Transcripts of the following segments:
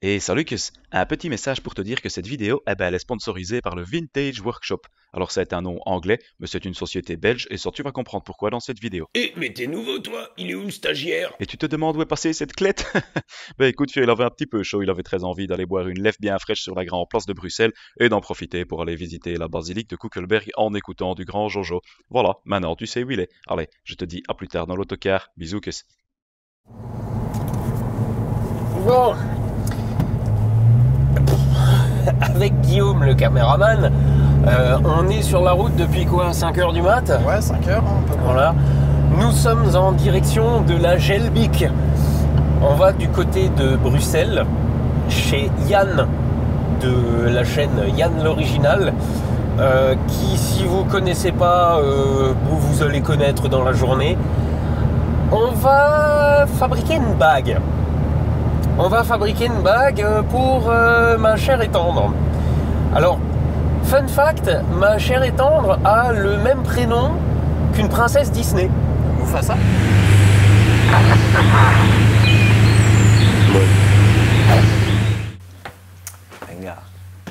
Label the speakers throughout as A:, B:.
A: Et salut Lucas, un petit message pour te dire que cette vidéo, elle est sponsorisée par le Vintage Workshop. Alors c'est un nom anglais, mais c'est une société belge et ça tu vas comprendre pourquoi dans cette vidéo.
B: Mais t'es nouveau toi? Il est où le stagiaire?
A: Et tu te demandes où est passée cette clette? Ben écoute, il avait un petit peu chaud, il avait très envie d'aller boire une lèvre bien fraîche sur la grande place de Bruxelles et d'en profiter pour aller visiter la basilique de Kuckelberg en écoutant du grand Jojo. Voilà, maintenant tu sais où il est. Allez, je te dis à plus tard dans l'autocar. Bisous Kus.
B: Bon, avec Guillaume le caméraman, on est sur la route depuis quoi, 5 heures du mat?
C: Ouais, 5 heures, hein, un peu.
B: Voilà. Nous sommes en direction de la Gelbic. On va du côté de Bruxelles, chez Yann, de la chaîne Yann l'Original, qui, si vous connaissez pas, vous allez connaître dans la journée. On va fabriquer une bague. On va fabriquer une bague pour ma chère et tendre. Alors, fun fact, ma chère et tendre a le même prénom qu'une princesse Disney.
C: Mufasa.
D: Regarde.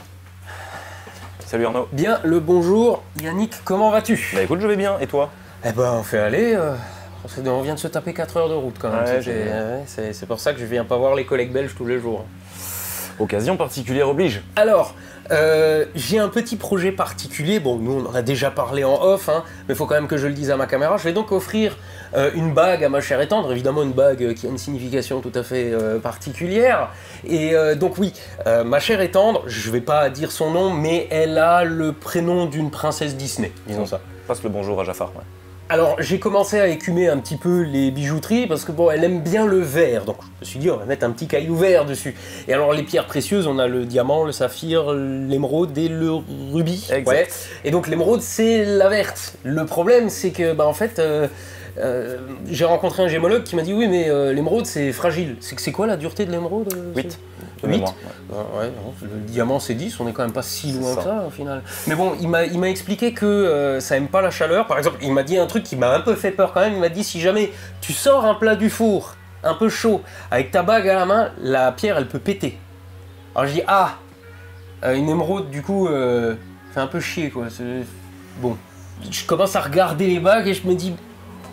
D: Salut Arnaud.
B: Bien le bonjour, Yannick, comment vas-tu?
D: Bah écoute, je vais bien, et toi?
B: Eh ben, on fait aller. On vient de se taper 4 heures de route quand même.
D: Ouais,
B: C'est pour ça que je viens pas voir les collègues belges tous les jours.
D: Occasion particulière oblige.
B: Alors, j'ai un petit projet particulier. Bon, nous on en a déjà parlé en off, hein, mais il faut quand même que je le dise à ma caméra. Je vais donc offrir une bague à ma chère et tendre, évidemment une bague qui a une signification tout à fait particulière. Et donc oui, ma chère et tendre, je vais pas dire son nom, mais elle a le prénom d'une princesse Disney, disons ça.
D: Passe le bonjour à Jafar. Ouais.
B: Alors j'ai commencé à écumer un petit peu les bijouteries parce que bon, elle aime bien le verre, donc je me suis dit on va mettre un petit caillou vert dessus. Et alors les pierres précieuses, on a le diamant, le saphir, l'émeraude et le rubis.
D: Exact.
B: Ouais. Et donc l'émeraude c'est la verte. Le problème c'est que bah en fait j'ai rencontré un gémologue qui m'a dit oui mais l'émeraude c'est fragile. C'est quoi la dureté de l'émeraude?
D: 8.
B: 8.
D: Ouais.
B: Ouais, non, le diamant c'est 10, on est quand même pas si loin que
D: ça.
B: ça au final. Mais bon, il m'a expliqué que ça aime pas la chaleur. Par exemple, il m'a dit un truc qui m'a un peu fait peur quand même. Il m'a dit si jamais tu sors un plat du four un peu chaud avec ta bague à la main, la pierre elle peut péter. Alors je dis ah, une émeraude du coup fait un peu chier quoi. Bon, je commence à regarder les bagues et je me dis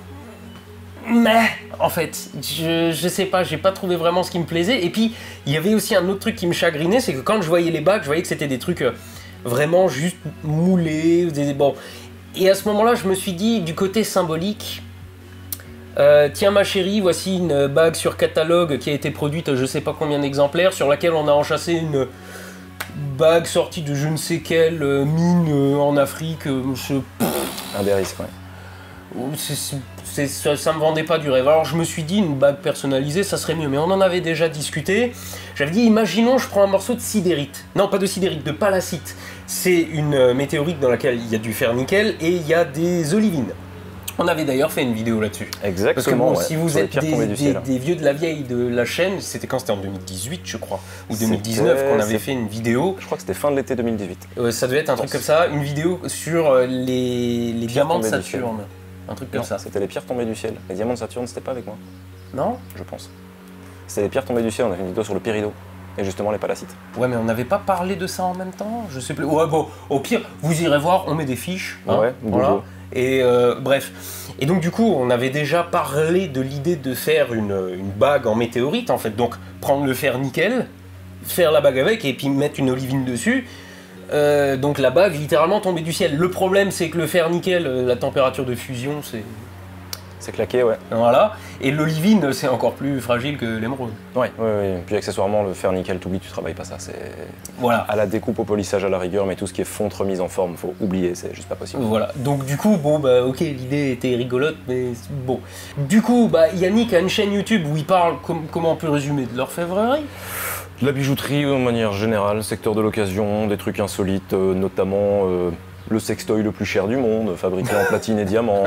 B: mais en fait, je sais pas, j'ai pas trouvé vraiment ce qui me plaisait. Et puis, il y avait aussi un autre truc qui me chagrinait, c'est que quand je voyais les bagues, je voyais que c'était des trucs vraiment juste moulés. Bon. Et à ce moment-là, je me suis dit, du côté symbolique, tiens ma chérie, voici une bague sur catalogue qui a été produite je sais pas combien d'exemplaires, sur laquelle on a enchâssé une bague sortie de je ne sais quelle mine en Afrique.
D: Un des risques, ouais.
B: Ça me vendait pas du rêve. Alors je me suis dit une bague personnalisée ça serait mieux, mais on en avait déjà discuté. J'avais dit imaginons je prends un morceau de sidérite, non pas de sidérite, de palacite. C'est une météorite dans laquelle il y a du fer nickel et il y a des olivines. On avait d'ailleurs fait une vidéo là-dessus.
D: Exactement.
B: Parce que bon,
D: ouais.
B: si vous
D: Sur les
B: êtes
D: pierres tombées du ciel.
B: des vieux de la vieille de la chaîne, c'était quand? C'était en 2018 je crois, ou 2019 qu'on avait fait une vidéo.
D: Je crois que c'était fin de l'été 2018.
B: Ça devait être un truc comme ça, une vidéo sur les diamants de
D: tombées du ciel.
B: Saturne. Un truc comme
D: Non,
B: ça.
D: c'était les pierres tombées du ciel. Les diamants de Saturne, c'était pas avec moi,
B: Non?
D: je pense. C'était les pierres tombées du ciel, on a fait une vidéo sur le péridot. Et justement les palacites.
B: Ouais, mais on n'avait pas parlé de ça en même temps. Je sais plus. Ouais, bon, au pire, vous irez voir, on met des fiches. Hein,
D: Ouais,
B: voilà.
D: Google.
B: Et bref. Et donc, du coup, on avait déjà parlé de l'idée de faire une bague en météorite, en fait. Donc, prendre le fer nickel, faire la bague avec, et puis mettre une olivine dessus. Donc, la bague littéralement tombée du ciel. Le problème, c'est que le fer nickel, la température de fusion, c'est.
D: C'est claqué, ouais.
B: Voilà. Et l'olivine, c'est encore plus fragile que l'émeraude.
D: Ouais. Puis accessoirement, le fer nickel, t'oublies, tu travailles pas ça. C'est
B: Voilà.
D: à la découpe, au polissage à la rigueur, mais tout ce qui est fonte, remise en forme, faut oublier, c'est juste pas possible.
B: Voilà, donc du coup, bon bah ok, l'idée était rigolote, mais bon. Du coup, bah Yannick a une chaîne YouTube où il parle, comment on peut résumer, de l'orfèvrerie.
D: De la bijouterie de manière générale, secteur de l'occasion, des trucs insolites, notamment le sextoy le plus cher du monde, fabriqué en platine et diamant,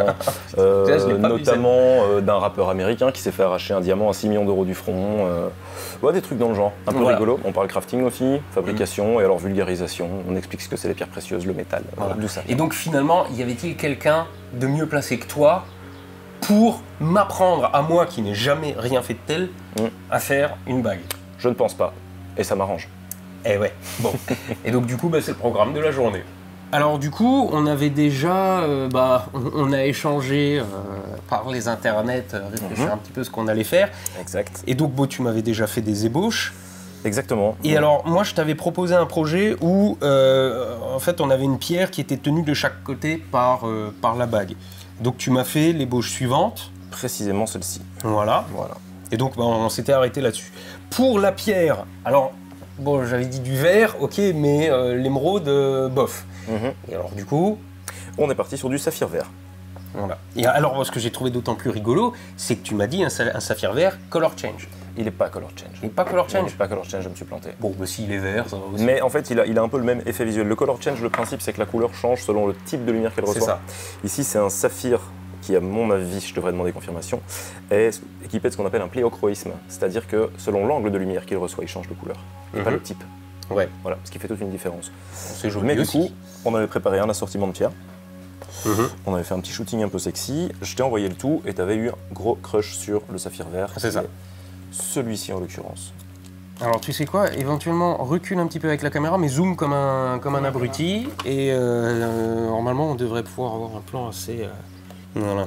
D: notamment d'un rappeur américain qui s'est fait arracher un diamant à 6 millions d'euros du front, ouais, des trucs dans le genre, un peu
B: Voilà.
D: rigolo. On parle crafting aussi, fabrication et alors vulgarisation, on explique ce que c'est les pierres précieuses, le métal,
B: Voilà.
D: d'où ça
B: Et
D: vient.
B: donc finalement, y avait-il quelqu'un de mieux placé que toi pour m'apprendre, à moi qui n'ai jamais rien fait de tel, à faire une bague?
D: Je ne pense pas. Et ça m'arrange.
B: Eh ouais, bon. Et donc du coup, c'est le programme de la journée. Alors du coup, on avait déjà, on a échangé par les internets, réfléchir un petit peu ce qu'on allait faire.
D: Exact.
B: Et donc, tu m'avais déjà fait des ébauches.
D: Exactement.
B: Et alors, moi, je t'avais proposé un projet où, en fait, on avait une pierre qui était tenue de chaque côté par la bague. Donc, tu m'as fait l'ébauche suivante.
D: Précisément celle-ci.
B: Voilà. Et donc, on s'était arrêté là-dessus. Pour la pierre, alors, bon, j'avais dit du verre, ok, mais l'émeraude, bof. Et alors, du coup...
D: On est parti sur du saphir vert.
B: Voilà. Et alors, ce que j'ai trouvé d'autant plus rigolo, c'est que tu m'as dit un saphir vert color change.
D: Il n'est pas color change.
B: Il n'est pas color change.
D: Il n'est pas color change, je me suis planté.
B: Bon, s'il est vert, ça va aussi.
D: Mais en fait, il a un peu le même effet visuel. Le color change, le principe, c'est que la couleur change selon le type de lumière qu'elle reçoit.
B: C'est ça.
D: Ici, c'est un saphir qui, à mon avis, je devrais demander confirmation, est équipé de ce qu'on appelle un pléochroïsme. C'est-à-dire que selon l'angle de lumière qu'il reçoit, il change de couleur. Et pas le type.
B: Ouais.
D: Voilà, ce qui fait toute une différence.
B: C'est joli.
D: Mais du
B: aussi.
D: coup, on avait préparé un assortiment de pierres. On avait fait un petit shooting un peu sexy. Je t'ai envoyé le tout et tu avais eu un gros crush sur le saphir vert.
B: C'est ça.
D: Celui-ci en l'occurrence.
B: Alors tu sais quoi, éventuellement recule un petit peu avec la caméra, mais zoom comme un abruti. Et normalement on devrait pouvoir avoir un plan assez... Voilà.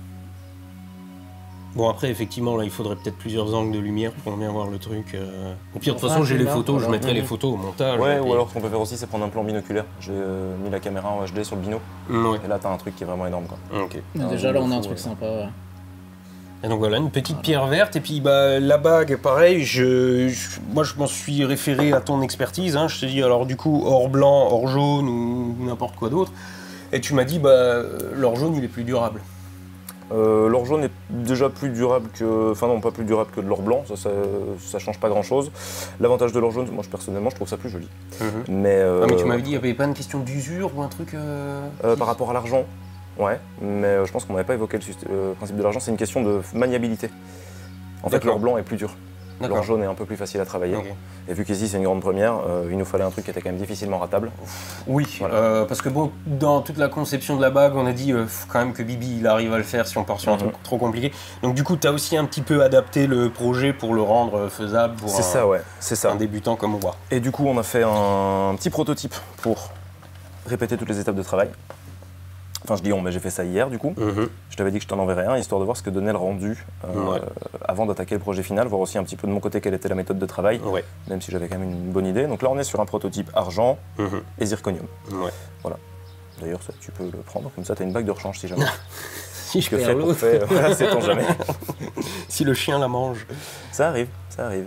B: Bon après effectivement là il faudrait peut-être plusieurs angles de lumière pour bien voir le truc. Au pire de toute façon j'ai les photos, je mettrai les photos au montage.
D: Ouais,
B: puis...
D: ou alors ce qu'on peut faire aussi c'est prendre un plan binoculaire. J'ai mis la caméra en HD sur le bino.
B: Ouais.
D: Et là t'as un truc qui est vraiment énorme quoi.
B: Ok.
C: Déjà là on a un truc sympa. Ouais.
B: Et donc voilà, une petite pierre verte, et puis la bague, pareil, moi je m'en suis référé à ton expertise, hein. Je te dis alors du coup or blanc, or jaune ou n'importe quoi d'autre, et tu m'as dit l'or jaune il est plus durable.
D: L'or jaune est déjà plus durable que... Enfin non, pas plus durable que de l'or blanc, ça change pas grand chose. L'avantage de l'or jaune, moi personnellement je trouve ça plus joli. Mais
B: tu m'avais dit il n'y avait pas une question d'usure ou un truc...
D: par rapport à l'argent, ouais, mais je pense qu'on n'avait pas évoqué le principe de l'argent, c'est une question de maniabilité. En fait, l'or blanc est plus dur. L'or jaune est un peu plus facile à travailler.
B: Okay.
D: Et vu qu'ici c'est une grande première, il nous fallait un truc qui était quand même difficilement ratable.
B: Oui, voilà. Parce que bon, dans toute la conception de la bague, on a dit quand même que Bibi il arrive à le faire si on part sur un truc trop compliqué. Donc du coup, tu as aussi un petit peu adapté le projet pour le rendre faisable pour un débutant comme moi.
D: Et du coup, on a fait un petit prototype pour répéter toutes les étapes de travail. Enfin, je dis on, mais j'ai fait ça hier du coup. Je t'avais dit que je t'en enverrais un, histoire de voir ce que donnait le rendu avant d'attaquer le projet final, voir aussi un petit peu de mon côté quelle était la méthode de travail, même si j'avais quand même une bonne idée. Donc là, on est sur un prototype argent et zirconium. Voilà. D'ailleurs, tu peux le prendre, comme ça, tu as une bague de rechange si jamais.
B: Si je perds l'autre.
D: Voilà, sait-on jamais.
B: Si le chien la mange.
D: Ça arrive, ça arrive.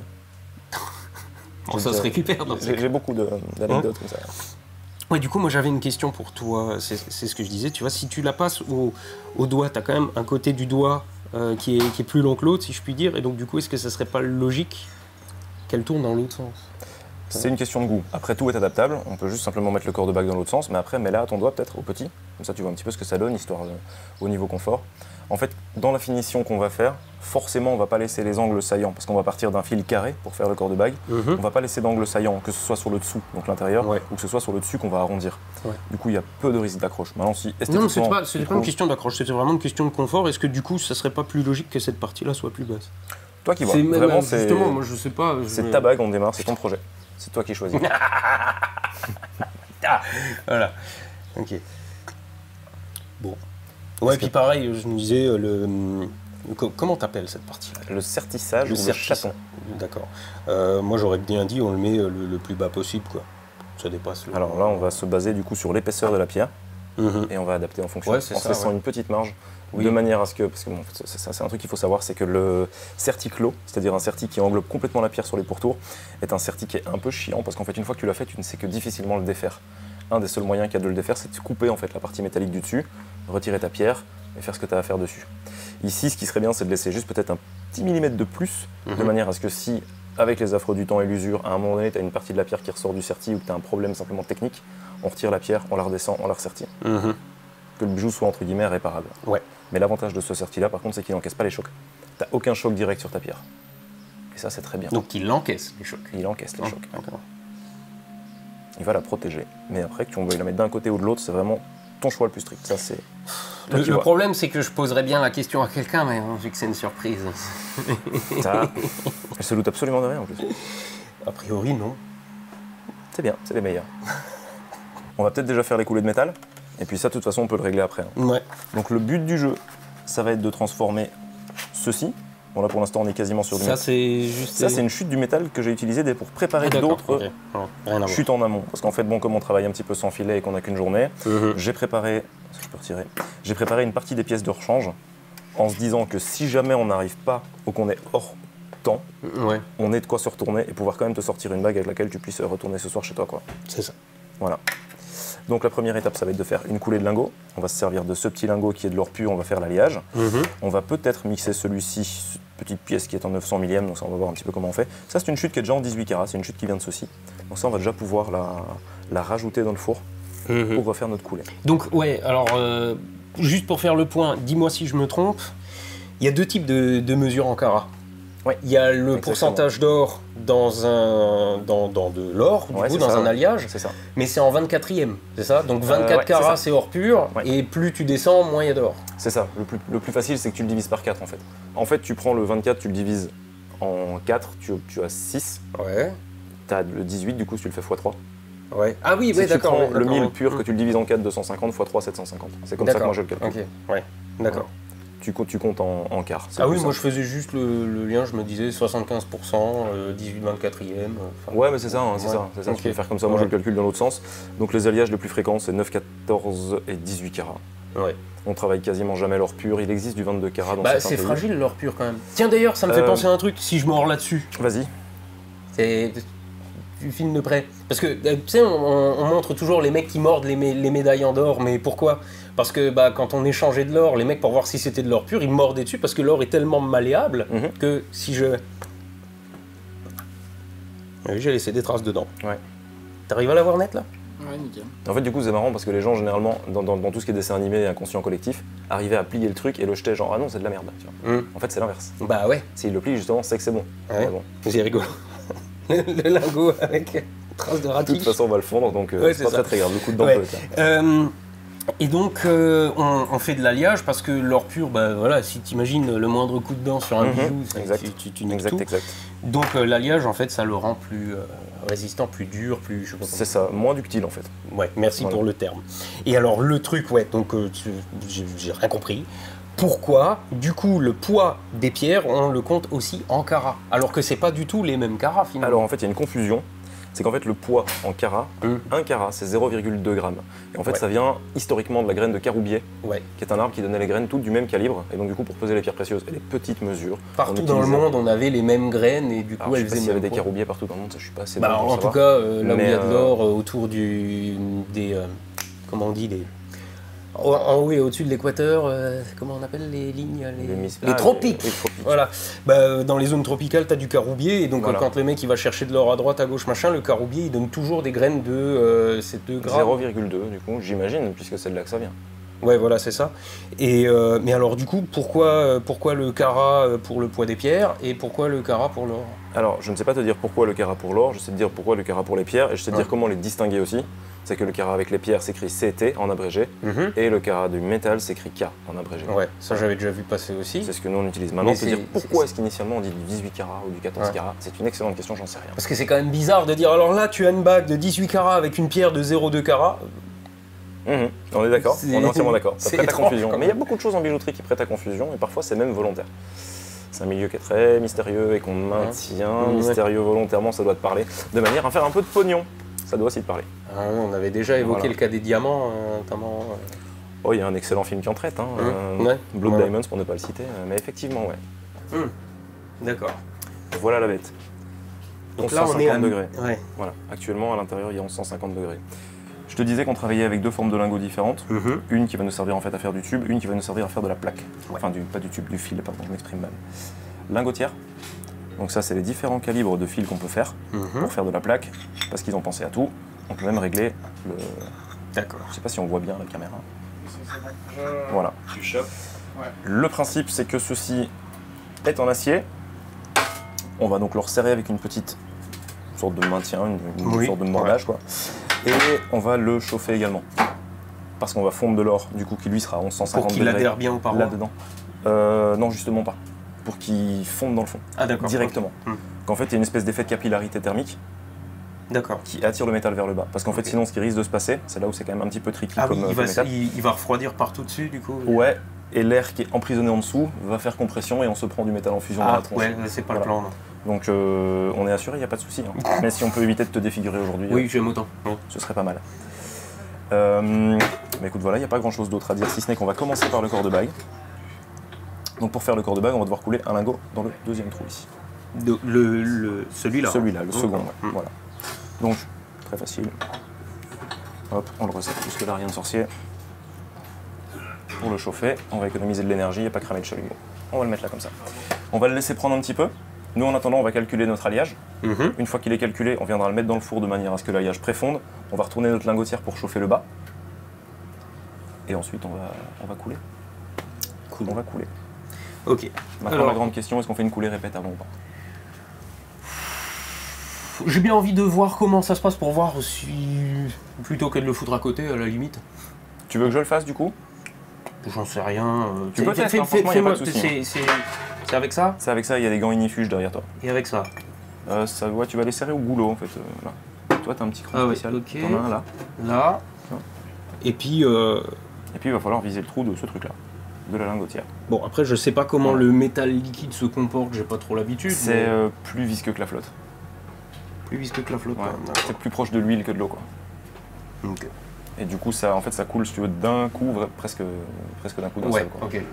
B: Bon, ça se récupère.
D: J'ai beaucoup d'anecdotes comme ça.
B: Ouais, du coup, moi j'avais une question pour toi, c'est ce que je disais, tu vois, si tu la passes au doigt, tu as quand même un côté du doigt qui est plus long que l'autre, si je puis dire, et donc du coup, est-ce que ça serait pas logique qu'elle tourne dans l'autre sens?
D: C'est une question de goût. Après, tout est adaptable, on peut juste simplement mettre le corps de bague dans l'autre sens, mais après, mets-la à ton doigt peut-être, au petit, comme ça tu vois un petit peu ce que ça donne, histoire au niveau confort. En fait, dans la finition qu'on va faire, forcément, on va pas laisser les angles saillants, parce qu'on va partir d'un fil carré pour faire le corps de bague. On va pas laisser d'angles saillants, que ce soit sur le dessous, donc l'intérieur, ou que ce soit sur le dessus qu'on va arrondir. Du coup, il y a peu de risque d'accroche. Maintenant, si esthétiquement...
B: Non, c'était pas une question d'accroche, c'était vraiment une question de confort. Est-ce que du coup, ça serait pas plus logique que cette partie-là soit plus basse?
D: Toi qui vois, vraiment, c'est...
B: Justement, moi je sais pas...
D: C'est ta bague, on démarre, c'est ton projet. C'est toi qui choisis.
B: Voilà. Ok. Bon. Ouais, puis pareil, je me disais, comment t'appelles cette partie-là?
D: Le sertissage ou le chaton.
B: D'accord. Moi, j'aurais bien dit, on le met le plus bas possible, quoi. Ça dépasse le...
D: Alors là, on va se baser du coup sur l'épaisseur de la pierre et on va adapter en fonction, en se laissant une petite marge, de manière à ce que, parce que bon, c'est un truc qu'il faut savoir, c'est que le serti clos, c'est-à-dire un serti qui englobe complètement la pierre sur les pourtours, est un serti qui est un peu chiant, parce qu'en fait, une fois que tu l'as fait, tu ne sais que difficilement le défaire. Un des seuls moyens qu'il y a de le défaire, c'est de couper en fait la partie métallique du dessus, retirer ta pierre et faire ce que tu as à faire dessus. Ici, ce qui serait bien, c'est de laisser juste peut-être un petit millimètre de plus, de manière à ce que si, avec les affres du temps et l'usure, à un moment donné, tu as une partie de la pierre qui ressort du serti ou que tu as un problème simplement technique, on retire la pierre, on la redescend, on la ressertit. Que le bijou soit entre guillemets réparable. Mais l'avantage de ce serti-là, par contre, c'est qu'il n'encaisse pas les chocs. Tu n'as aucun choc direct sur ta pierre. Et ça, c'est très bien.
B: Donc il encaisse les chocs.
D: Il encaisse les chocs. Il va la protéger. Mais après, que tu veuilles la mettre d'un côté ou de l'autre, c'est vraiment ton choix le plus strict. Ça, c'est...
B: Le problème, c'est que je poserais bien la question à quelqu'un, mais vu que c'est une surprise.
D: Ça, elle se doute absolument de rien en plus.
B: A priori, non.
D: C'est bien, c'est les meilleurs. On va peut-être déjà faire les coulées de métal, et puis ça, de toute façon, on peut le régler après. Hein.
B: Ouais.
D: Donc le but du jeu, ça va être de transformer ceci. Bon là pour l'instant on est quasiment sur du
B: métal. Ça c'est juste...
D: Ça c'est une chute du métal que j'ai utilisée pour préparer d'autres chutes en amont. Parce qu'en fait bon, comme on travaille un petit peu sans filet et qu'on n'a qu'une journée, j'ai préparé, je peux retirer, j'ai préparé une partie des pièces de rechange en se disant que si jamais on n'arrive pas ou qu'on est hors temps, on ait de quoi se retourner et pouvoir quand même te sortir une bague avec laquelle tu puisses retourner ce soir chez toi, quoi.
B: C'est ça.
D: Voilà. Donc la première étape, ça va être de faire une coulée de lingot. On va se servir de ce petit lingot qui est de l'or pur, on va faire l'alliage. On va peut-être mixer celui-ci, petite pièce qui est en 900 millième, donc ça on va voir un petit peu comment on fait. Ça c'est une chute qui est déjà en 18 carats, c'est une chute qui vient de ceci. Donc ça on va déjà pouvoir la rajouter dans le four pour refaire notre coulée.
B: Donc ouais, alors juste pour faire le point, dis-moi si je me trompe, il y a deux types de mesures en carats. Ouais. Il y a le pourcentage d'or dans de l'or, du coup, dans un alliage,
D: ça.
B: Mais c'est en 24e, c'est ça? Donc 24 carats, c'est or pur, et plus tu descends, moins il y a d'or.
D: C'est ça. Le plus facile, c'est que tu le divises par 4, en fait. En fait, tu prends le 24, tu le divises en 4, tu as 6.
B: Ouais.
D: Tu as le 18, du coup, tu le fais x3.
B: Ouais. Ah oui,
D: si
B: d'accord.
D: Tu prends le 1000 pur, que tu le divises en 4, 250, x3, 750. C'est comme ça que moi je le calcule.
B: Ok, ouais, d'accord.
D: Tu comptes en quart.
B: Ah oui, moi je faisais juste le lien, je me disais 75%, 18 24e.
D: Ouais, mais c'est ça, c'est ça. Okay. Tu peux faire comme ça, moi je le calcule dans l'autre sens. Donc les alliages les plus fréquents, c'est 9, 14 et 18 carats.
B: Ouais.
D: On travaille quasiment jamais l'or pur, il existe du 22 carats dans
B: certains pays. C'est fragile l'or pur quand même. Tiens d'ailleurs, ça me fait penser à un truc, si je mords là-dessus.
D: Vas-y.
B: Tu filmes de près. Parce que, tu sais, on montre toujours les mecs qui mordent les médailles en or, mais pourquoi? Parce que quand on échangeait de l'or, les mecs, pour voir si c'était de l'or pur, ils mordaient dessus, parce que l'or est tellement malléable que si je... Oui, j'ai laissé des traces dedans.
D: Ouais.
B: T'arrives à la voir net, là?
C: Ouais, nickel.
D: En fait, du coup, c'est marrant, parce que les gens, généralement, dans tout ce qui est dessin animé et inconscient collectif, arrivaient à plier le truc et le jetaient genre « Ah non, c'est de la merde ». En fait, c'est l'inverse.
B: Bah ouais.
D: S'ils le plient, justement, c'est que c'est bon.
B: Ouais. Bon. C'est rigolo. le lingot avec traces de ratique.
D: De toute façon, on va le fondre, donc c'est pas très grave. Le coup de dent peut.
B: Et donc, on fait de l'alliage parce que l'or pur, voilà, si tu imagines le moindre coup de dent sur un bijou, tu niques tout.
D: Exact.
B: Donc, l'alliage, en fait, ça le rend plus résistant, plus dur, plus... je sais pas.
D: C'est ça, moins ductile, en fait.
B: Ouais, merci pour le terme. Et alors, le truc, donc, j'ai rien compris. Pourquoi, du coup, le poids des pierres, on le compte aussi en carats, alors que c'est pas du tout les mêmes carats, finalement?
D: Alors, en fait, il y a une confusion. C'est qu'en fait, le poids en carats, un carat, c'est 0,2 g. Et en fait, ça vient historiquement de la graine de caroubier, qui est un arbre qui donnait les graines toutes du même calibre. Et donc, du coup, pour peser les pierres précieuses et les petites mesures...
B: Partout dans le monde, on avait les mêmes graines et du coup, elles faisaient...
D: Il y avait des caroubiers partout dans le monde, ça, je suis pas assez bon pour
B: en tout cas, là où il y a de l'or, autour des... comment on dit, des... En haut et au-dessus de l'équateur, comment on appelle les lignes? Les tropiques. Les tropiques. Voilà. Dans les zones tropicales, tu as du caroubier, et donc quand le mec il va chercher de l'or à droite, à gauche, machin, le caroubier il donne toujours des graines de 2 grammes.
D: 0,2 du coup, j'imagine, puisque c'est de là que ça vient.
B: Ouais, voilà, c'est ça. Et, mais alors du coup, pourquoi le carat pour le poids des pierres et pourquoi le carat pour l'or?
D: Alors, je ne sais pas te dire pourquoi le carat pour l'or, je sais te dire pourquoi le carat pour les pierres, et je sais te dire comment les distinguer aussi. C'est que le carat avec les pierres s'écrit CT en abrégé, et le carat du métal s'écrit K en abrégé.
B: Ouais, ça j'avais déjà vu passer aussi.
D: C'est ce que nous on utilise maintenant. Te dire pourquoi est-ce qu'initialement on dit du 18 carats ou du 14 carats, c'est une excellente question, j'en sais rien.
B: Parce que c'est quand même bizarre de dire, alors là tu as une bague de 18 carats avec une pierre de 0,2 carats.
D: On est d'accord, on est entièrement d'accord. Ça prête à confusion. Mais il y a beaucoup de choses en bijouterie qui prêtent à confusion, et parfois c'est même volontaire. C'est un milieu qui est très mystérieux et qu'on maintient mystérieux volontairement, ça doit te parler, de manière à faire un peu de pognon. Ça doit aussi te parler.
B: On avait déjà évoqué le cas des diamants, notamment.
D: Oh, il y a un excellent film qui en traite, Blood Diamonds pour ne pas le citer, mais effectivement,
B: D'accord.
D: Voilà la bête.
B: Donc là, on est à
D: degrés. Voilà. Actuellement, à l'intérieur, il y a 1150 degrés. Je te disais qu'on travaillait avec deux formes de lingots différentes. Une qui va nous servir en fait à faire du tube, une qui va nous servir à faire de la plaque. Enfin, pas du tube, du fil, pardon, je m'exprime mal. Lingotière. Donc ça, c'est les différents calibres de fil qu'on peut faire pour faire de la plaque, parce qu'ils ont pensé à tout. On peut même régler le...
B: D'accord.
D: Je sais pas si on voit bien la caméra. Voilà.
C: Tu chopes.
D: Le principe, c'est que ceci est en acier. On va donc le resserrer avec une petite sorte de maintien, une sorte de mordage, quoi. Et on va le chauffer également. Parce qu'on va fondre de l'or, du coup, qui lui sera à 1150
B: degrés. Pour qu'il adhère bien au parois.
D: Là-dedans. Non, justement pas. Pour qu'il fonde dans le fond.
B: Ah d'accord.
D: Directement. qu'en fait il y a une espèce d'effet de capillarité thermique qui attire le métal vers le bas. Parce qu'en fait sinon ce qui risque de se passer, c'est là où c'est quand même un petit peu tricky comme métal.
B: Il va refroidir partout dessus du coup.
D: Ouais, et l'air qui est emprisonné en dessous va faire compression et on se prend du métal en fusion dans la tronche.
B: Ouais, c'est pas le plan. Non.
D: Donc on est assuré, il n'y a pas de souci. Hein. Mais si on peut éviter de te défigurer aujourd'hui,
B: oui, j'aime autant.
D: Ce serait pas mal. Mais écoute, voilà, il n'y a pas grand chose d'autre à dire si ce n'est qu'on va commencer par le corps de bague. Donc pour faire le corps de bague, on va devoir couler un lingot dans le deuxième trou ici.
B: Celui-là.
D: Celui-là, le second, ouais. Voilà. Donc, très facile. Hop, on le resserre jusque là, rien de sorcier. Pour le chauffer, on va économiser de l'énergie et pas cramer le chalumeau. On va le mettre là comme ça. On va le laisser prendre un petit peu. Nous, en attendant, on va calculer notre alliage. Une fois qu'il est calculé, on viendra le mettre dans le four de manière à ce que l'alliage préfonde. On va retourner notre lingotière pour chauffer le bas. Et ensuite, on va couler. Cool. On va couler.
B: Ok.
D: Maintenant, la grande question, est-ce qu'on fait une coulée répète avant ou pas?
B: J'ai bien envie de voir comment ça se passe pour voir si... Plutôt que de le foutre à côté, à la limite.
D: Tu veux que je le fasse, du coup?
B: J'en sais rien.
D: Tu peux tester, franchement, il n'y a pas de souci.
B: C'est avec ça?
D: C'est avec ça, il y a des gants ignifuges derrière toi.
B: Et avec ça?
D: Ouais, tu vas les serrer au goulot, en fait. Là. Toi, tu as un petit cran spécial.
B: Okay.
D: T'en as un là.
B: Là. Et puis...
D: Et puis, il va falloir viser le trou de ce truc-là. De la lingotière.
B: Bon, après, je sais pas comment le métal liquide se comporte, j'ai pas trop l'habitude.
D: C'est plus visqueux que la flotte.
B: Plus visqueux que la flotte,
D: ouais. C'est plus proche de l'huile que de l'eau, quoi.
B: Ok.
D: Et du coup, ça, en fait, ça coule, si tu veux, d'un coup, presque d'un coup d'un seul, quoi.
B: Ok.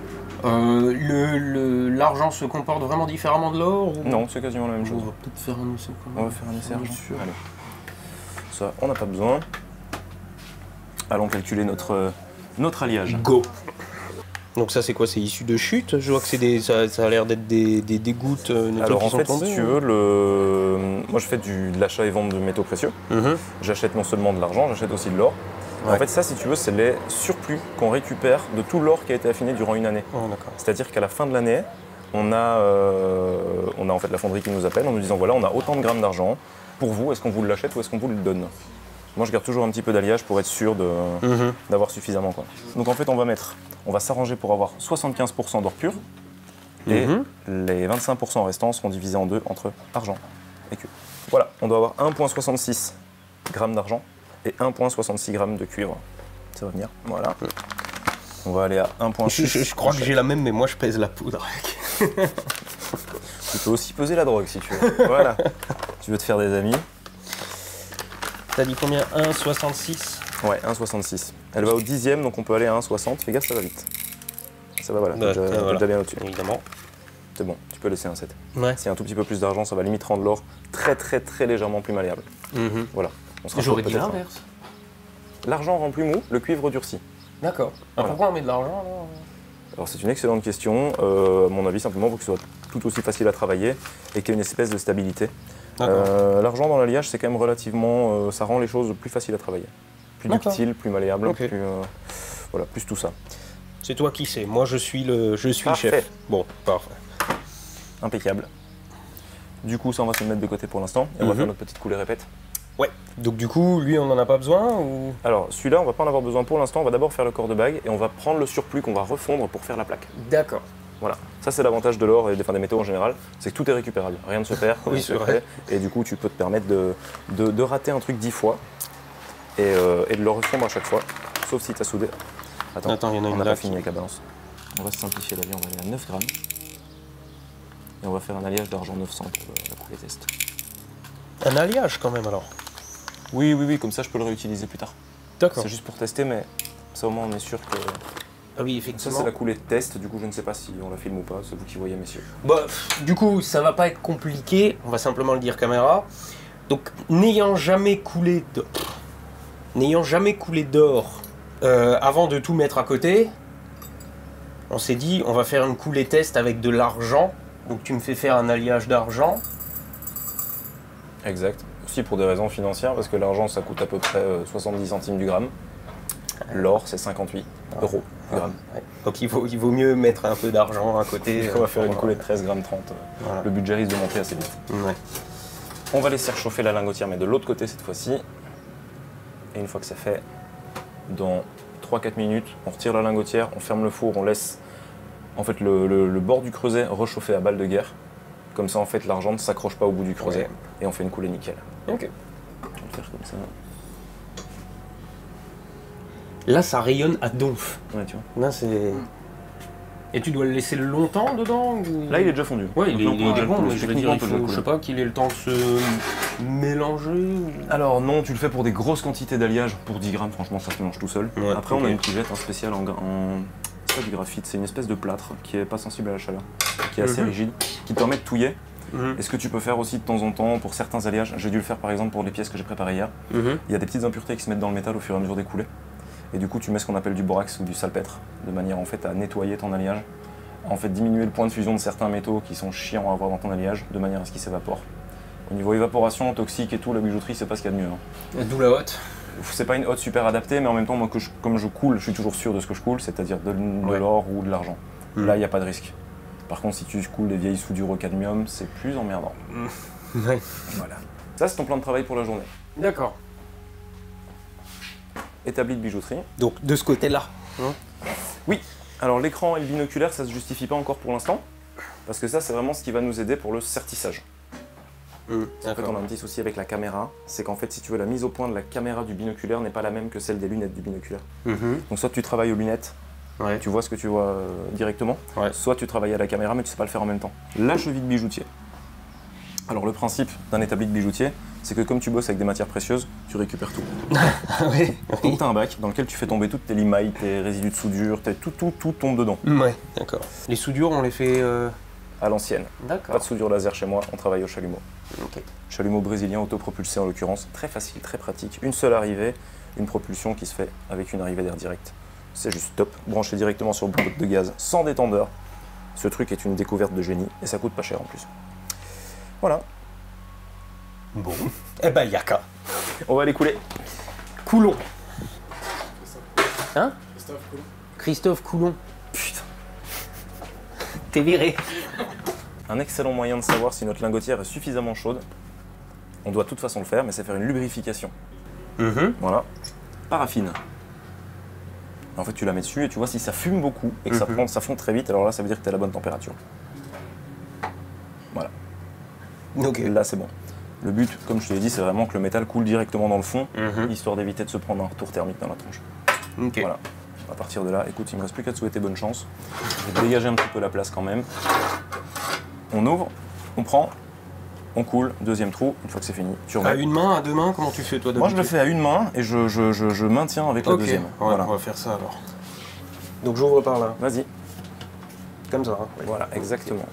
B: L'argent se comporte vraiment différemment de l'or ou...
D: Non, c'est quasiment la même chose.
B: On va peut-être faire un essai quand même.
D: On va faire un essai argent. Allez. Ça, on n'a pas besoin. Allons calculer notre alliage.
B: Go. Donc ça c'est quoi? C'est issu de chute? Je vois que c'est ça a l'air d'être des gouttes.
D: Alors en fait, si tu veux, moi je fais de l'achat et vente de métaux précieux. J'achète non seulement de l'argent, j'achète aussi de l'or. Ouais. En fait, ça, si tu veux, c'est les surplus qu'on récupère de tout l'or qui a été affiné durant une année.
B: Oh,
D: c'est-à-dire qu'à la fin de l'année, on a en fait la fonderie qui nous appelle en nous disant voilà, on a autant de grammes d'argent. Pour vous, est-ce qu'on vous l'achète ou est-ce qu'on vous le donne? Moi, je garde toujours un petit peu d'alliage pour être sûr d'avoir suffisamment, quoi. Donc en fait, on va s'arranger pour avoir 75% d'or pur et les 25% restants seront divisés en deux entre argent et cuivre. Voilà, on doit avoir 1,66 g d'argent et 1,66 g de cuivre. Ça va venir, voilà. On va aller à 1,6.
B: Je crois que j'ai la même, mais moi je pèse la poudre.
D: Tu peux aussi peser la drogue si tu veux. Voilà. Tu veux te faire des amis.
B: T'as dit combien? 1,66?
D: Ouais, 1,66. Elle va au dixième, donc on peut aller à 1,60. Fais gaffe, ça va vite. Ça va, voilà. Déjà bien au-dessus.
B: Évidemment.
D: C'est bon, tu peux laisser un 7.
B: Ouais.
D: S'il y a un tout petit peu plus d'argent, ça va limite rendre l'or très très très légèrement plus malléable. Voilà.
B: J'aurais dit l'inverse.
D: L'argent rend plus mou, le cuivre durcit.
B: D'accord. Voilà. Pourquoi on met de l'argent
D: alors c'est une excellente question. À mon avis, simplement pour que ce soit tout aussi facile à travailler et qu'il y ait une espèce de stabilité. L'argent dans l'alliage, c'est quand même relativement... ça rend les choses plus faciles à travailler. Plus ductile, plus malléable, plus tout ça.
B: C'est toi qui sais, moi je suis le chef. Bon, parfait.
D: Impeccable. Du coup, ça on va se le mettre de côté pour l'instant et on va faire notre petite coulée répète.
B: Ouais. Donc du coup, lui on n'en a pas besoin ou...
D: Alors celui-là, on va pas en avoir besoin pour l'instant, on va d'abord faire le corps de bague et on va prendre le surplus qu'on va refondre pour faire la plaque.
B: D'accord.
D: Voilà, ça c'est l'avantage de l'or et des métaux en général, c'est que tout est récupérable, rien ne se perd,
B: oui, c'est vrai.
D: Et du coup tu peux te permettre de rater un truc 10 fois et de le refondre à chaque fois, sauf si tu as soudé. Attends,
B: il y en a une
D: on n'a
B: là
D: pas fini avec la balance. On va se simplifier la vie, on va aller à 9 grammes. Et on va faire un alliage d'argent 900 pour la coulée test.
B: Un alliage quand même alors?
D: Oui, comme ça je peux le réutiliser plus tard.
B: D'accord.
D: C'est juste pour tester, mais ça au moins on est sûr que...
B: Ah oui, effectivement.
D: Ça c'est la coulée test, du coup je ne sais pas si on la filme ou pas, c'est vous qui voyez messieurs.
B: Bah, du coup ça va pas être compliqué, on va simplement le dire caméra. Donc n'ayant jamais coulé d'or avant de tout mettre à côté, on s'est dit on va faire une coulée test avec de l'argent. Donc tu me fais faire un alliage d'argent.
D: Exact. Aussi pour des raisons financières, parce que l'argent ça coûte à peu près 70 centimes du gramme. L'or c'est 58 euros du gramme.
B: Ouais. Donc il vaut mieux mettre un peu d'argent à côté.
D: On va faire une coulée de 13 grammes 30. Voilà. Le budget risque de monter assez vite.
B: Ouais.
D: On va laisser réchauffer la lingotière, mais de l'autre côté cette fois-ci. Et une fois que c'est fait, dans 3-4 minutes, on retire la lingotière, on ferme le four, on laisse en fait le bord du creuset réchauffer à balle de guerre Comme ça, en fait, l'argent ne s'accroche pas au bout du creuset.
B: Ouais.
D: Et on fait une coulée nickel.
B: Ok.
D: On va le faire comme ça.
B: Là, ça rayonne à donf.
D: Ouais, tu vois.
B: Là, c'est... Et tu dois le laisser longtemps dedans ou...
D: Là, il est déjà fondu.
B: Ouais, il est bon, mais je veux
D: techniquement,
B: dire,
D: on peut le
B: je sais pas, qu'il ait le temps de se mélanger ou...
D: Alors non, tu le fais pour des grosses quantités d'alliage. Pour 10 grammes, franchement, ça se mélange tout seul.
B: Ouais,
D: Après, on a une cuivette spéciale en... C'est pas du graphite, c'est une espèce de plâtre qui est pas sensible à la chaleur, qui est assez rigide, qui te permet de touiller. Et ce que tu peux faire aussi de temps en temps pour certains alliages, j'ai dû le faire par exemple pour les pièces que j'ai préparées hier, il y a des petites impuretés qui se mettent dans le métal au fur et à mesure des coulées. Et du coup, tu mets ce qu'on appelle du borax ou du salpêtre, de manière en fait à nettoyer ton alliage, à en fait diminuer le point de fusion de certains métaux qui sont chiants à avoir dans ton alliage, de manière à ce qu'ils s'évaporent. Au niveau évaporation, toxique et tout, la bijouterie, c'est pas ce qu'il y a de mieux. Hein.
B: D'où la hotte.
D: C'est pas une hotte super adaptée, mais en même temps, moi, comme je coule, je suis toujours sûr de ce que je coule, c'est-à-dire de l'or ou de l'argent. Là, il n'y a pas de risque. Par contre, si tu coules des vieilles soudures au cadmium, c'est plus emmerdant.
B: Ouais.
D: Voilà. Ça, c'est ton plan de travail pour la journée.
B: D'accord.
D: Établi de bijouterie.
B: Donc, de ce côté-là. Hein.
D: Oui. Alors, l'écran et le binoculaire, ça se justifie pas encore pour l'instant, parce que ça, c'est vraiment ce qui va nous aider pour le sertissage. En fait, on a un petit souci avec la caméra, c'est qu'en fait, si tu veux, la mise au point de la caméra du binoculaire n'est pas la même que celle des lunettes du binoculaire. Donc, soit tu travailles aux lunettes, tu vois ce que tu vois directement, soit tu travailles à la caméra, mais tu sais pas le faire en même temps. La cheville de bijoutier. Alors, le principe d'un établi de bijoutier, c'est que comme tu bosses avec des matières précieuses, tu récupères tout. Donc, tu as un bac dans lequel tu fais tomber toutes tes limailles, tes résidus de soudure, tout tombe dedans.
B: Ouais, d'accord. Les soudures, on les fait...
D: À l'ancienne.
B: D'accord.
D: Pas de soudure laser chez moi, on travaille au chalumeau.
B: Ok.
D: Chalumeau brésilien autopropulsé en l'occurrence, très facile, très pratique. Une seule arrivée, une propulsion qui se fait avec une arrivée d'air direct. C'est juste top. Branché directement sur le boîte de gaz, sans détendeur. Ce truc est une découverte de génie et ça coûte pas cher en plus. Voilà.
B: Bon. Eh ben, y'a qu'à.
D: On va aller couler.
B: Coulon. Hein? Christophe Coulon.
D: Putain.
B: T'es viré.
D: Un excellent moyen de savoir si notre lingotière est suffisamment chaude, on doit de toute façon le faire, mais c'est faire une lubrification. Voilà. Paraffine. En fait, tu la mets dessus et tu vois si ça fume beaucoup et que ça fond très vite, alors là, ça veut dire que tu es à la bonne température. Voilà.
B: Ok.
D: Là, c'est bon. Le but, comme je te l'ai dit, c'est vraiment que le métal coule directement dans le fond, histoire d'éviter de se prendre un retour thermique dans la tronche.
B: Ok.
D: Voilà. À partir de là, écoute, il me reste plus qu'à te souhaiter bonne chance. Je vais dégager un petit peu la place quand même. On ouvre, on prend, on coule, deuxième trou, une fois que c'est fini, tu remets.
B: À une main, à deux mains, comment tu fais toi?
D: Moi je le fais à une main et je maintiens avec la deuxième.
B: Ouais,
D: Voilà.
B: on va faire ça alors. Donc j'ouvre par là.
D: Vas-y.
B: Comme ça. Hein. Oui.
D: Voilà, exactement.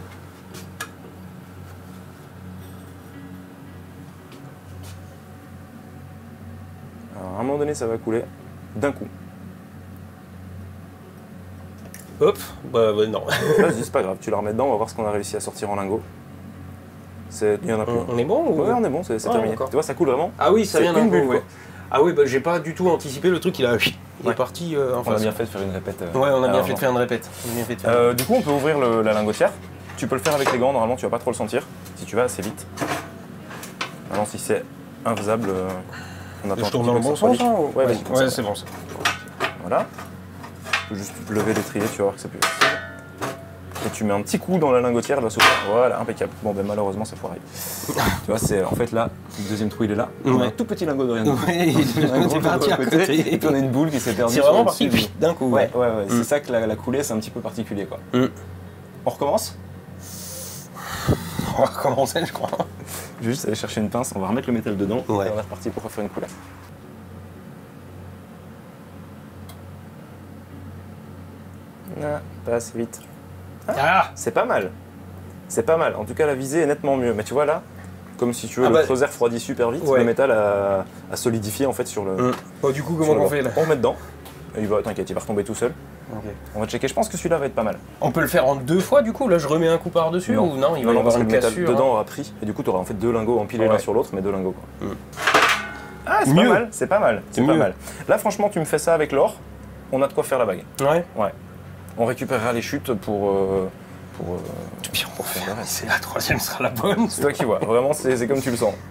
D: Alors à un moment donné ça va couler d'un coup.
B: Hop, bah non.
D: Vas-y, c'est pas grave, tu la remets dedans, on va voir ce qu'on a réussi à sortir en lingot. Il y en a plus.
B: On est bon ou...
D: Ouais, on est bon, c'est terminé. Tu vois, ça coule vraiment.
B: Ah oui, ça vient d'un
D: une
B: coup,
D: bulle,
B: ouais.
D: quoi.
B: Ah oui, bah j'ai pas du tout anticipé le truc, il est parti en
D: On a
B: face.
D: bien fait de faire une répète.
B: Ouais, on a bien
D: alors,
B: fait de faire une répète. On a bien fait de faire...
D: Du coup, on peut ouvrir la lingotière. Tu peux le faire avec les gants, normalement tu vas pas trop le sentir, si tu vas assez vite. Alors si c'est infaisable, on attend.
B: Je tourne dans le bon sens, hein,
D: Ouais, vas-y, comme ça.
B: c'est bon ça.
D: Voilà. Tu peux juste lever l'étrier, tu vas voir que c'est plus facile. Et tu mets un petit coup dans la lingotière, elle va s'ouvrir. Voilà, impeccable. Bon, ben malheureusement, c'est foiré. Tu vois, c'est en fait là, le deuxième trou il est là. On a un tout petit lingot de rien.
B: Ouais, il est parti à côté.
D: Et puis on a une boule qui s'est perdue.
B: C'est vraiment parti d'un coup.
D: Ouais. C'est ça que la coulée, c'est un petit peu particulier, quoi. On recommence?
B: On va recommencer, je crois.
D: Je vais juste aller chercher une pince, on va remettre le métal dedans.
B: Ouais.
D: Et on est reparti pour refaire une coulée. Ah, pas assez vite.
B: Ah,
D: C'est pas mal. C'est pas mal. En tout cas, la visée est nettement mieux. Mais tu vois là, comme si tu veux, le creuset refroidit super vite, le métal a solidifié en fait sur le.
B: Bon, du coup, comment on fait là?
D: On met dedans. Et t'inquiète, il va retomber tout seul.
B: Okay.
D: On va checker. Je pense que celui-là va être pas mal.
B: On peut le faire en deux fois du coup? Là, je remets un coup par-dessus ou non? Il va y avoir une
D: métal
B: cassure.
D: Dedans aura pris. Et du coup, tu auras en fait deux lingots empilés l'un sur l'autre, mais deux lingots quoi. Ah, c'est
B: mieux.
D: pas mal. C'est pas mal. C'est pas mal. Là, franchement, tu me fais ça avec l'or. On a de quoi faire la bague.
B: Ouais.
D: On récupérera les chutes pour
B: faire le reste. C'est la troisième sera la bonne.
D: C'est toi qui vois. Vraiment, c'est comme tu le sens.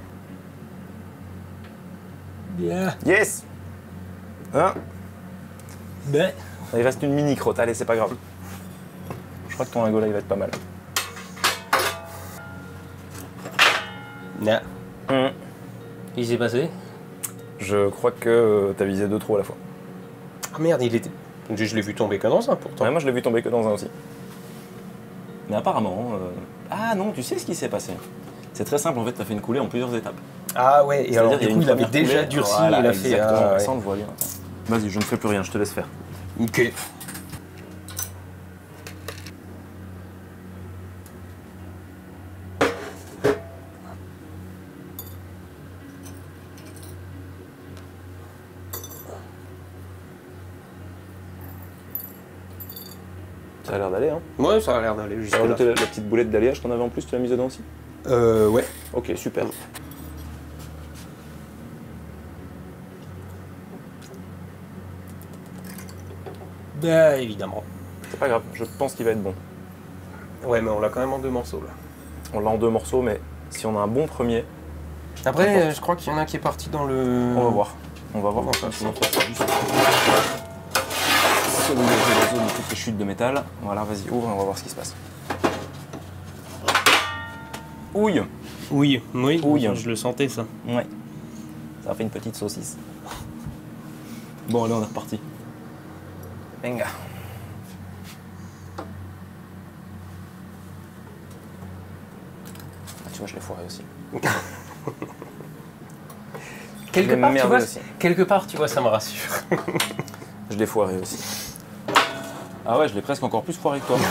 B: Bien.
D: Yes. Hein?
B: Ben.
D: Il reste une mini crotte. Allez, c'est pas grave. Je crois que ton lingot là, il va être pas mal.
B: Non. Il s'est passé?
D: Je crois que t'as visé 2 trous à la fois.
B: Ah merde, il était... Je l'ai vu tomber que dans un pourtant.
D: Ouais, moi je l'ai vu tomber que dans un aussi. Mais apparemment... Ah non, tu sais ce qui s'est passé? C'est très simple, en fait, t'as fait une coulée en plusieurs étapes.
B: Ah ouais, et alors du coup il avait déjà
D: coulée,
B: durci,
D: voilà,
B: il a fait...
D: Exactement, sans le voiler. Vas-y, je ne fais plus rien, je te laisse faire.
B: Ok.
D: Ça a l'air d'aller, hein?
B: Ouais, ça a l'air d'aller jusque là.
D: La petite boulette d'alliage, t'en avais en plus, tu l'as mise dedans aussi?
B: Ouais.
D: Ok, super.
B: Bah évidemment.
D: C'est pas grave, je pense qu'il va être bon.
B: Ouais, mais on l'a quand même en 2 morceaux là.
D: On l'a en 2 morceaux, mais si on a un bon premier...
B: Après, je crois qu'il y en a un qui est parti dans le...
D: On va voir. On va voir.
B: Enfin,
D: Je montre ça juste. Soulager la zone de toutes les chutes de métal. Voilà, vas-y, ouvre et on va voir ce qui se passe. Ouille.
B: Oui, oui,
D: Ouille.
B: je le sentais ça.
D: Ouais. Ça a fait une petite saucisse. Bon, allez, on est reparti. Venga. Ah, tu vois, je l'ai foiré aussi.
B: Quelque part, tu vois, ça me rassure.
D: Je l'ai foiré aussi. Ah ouais, je l'ai presque encore plus foiré que toi.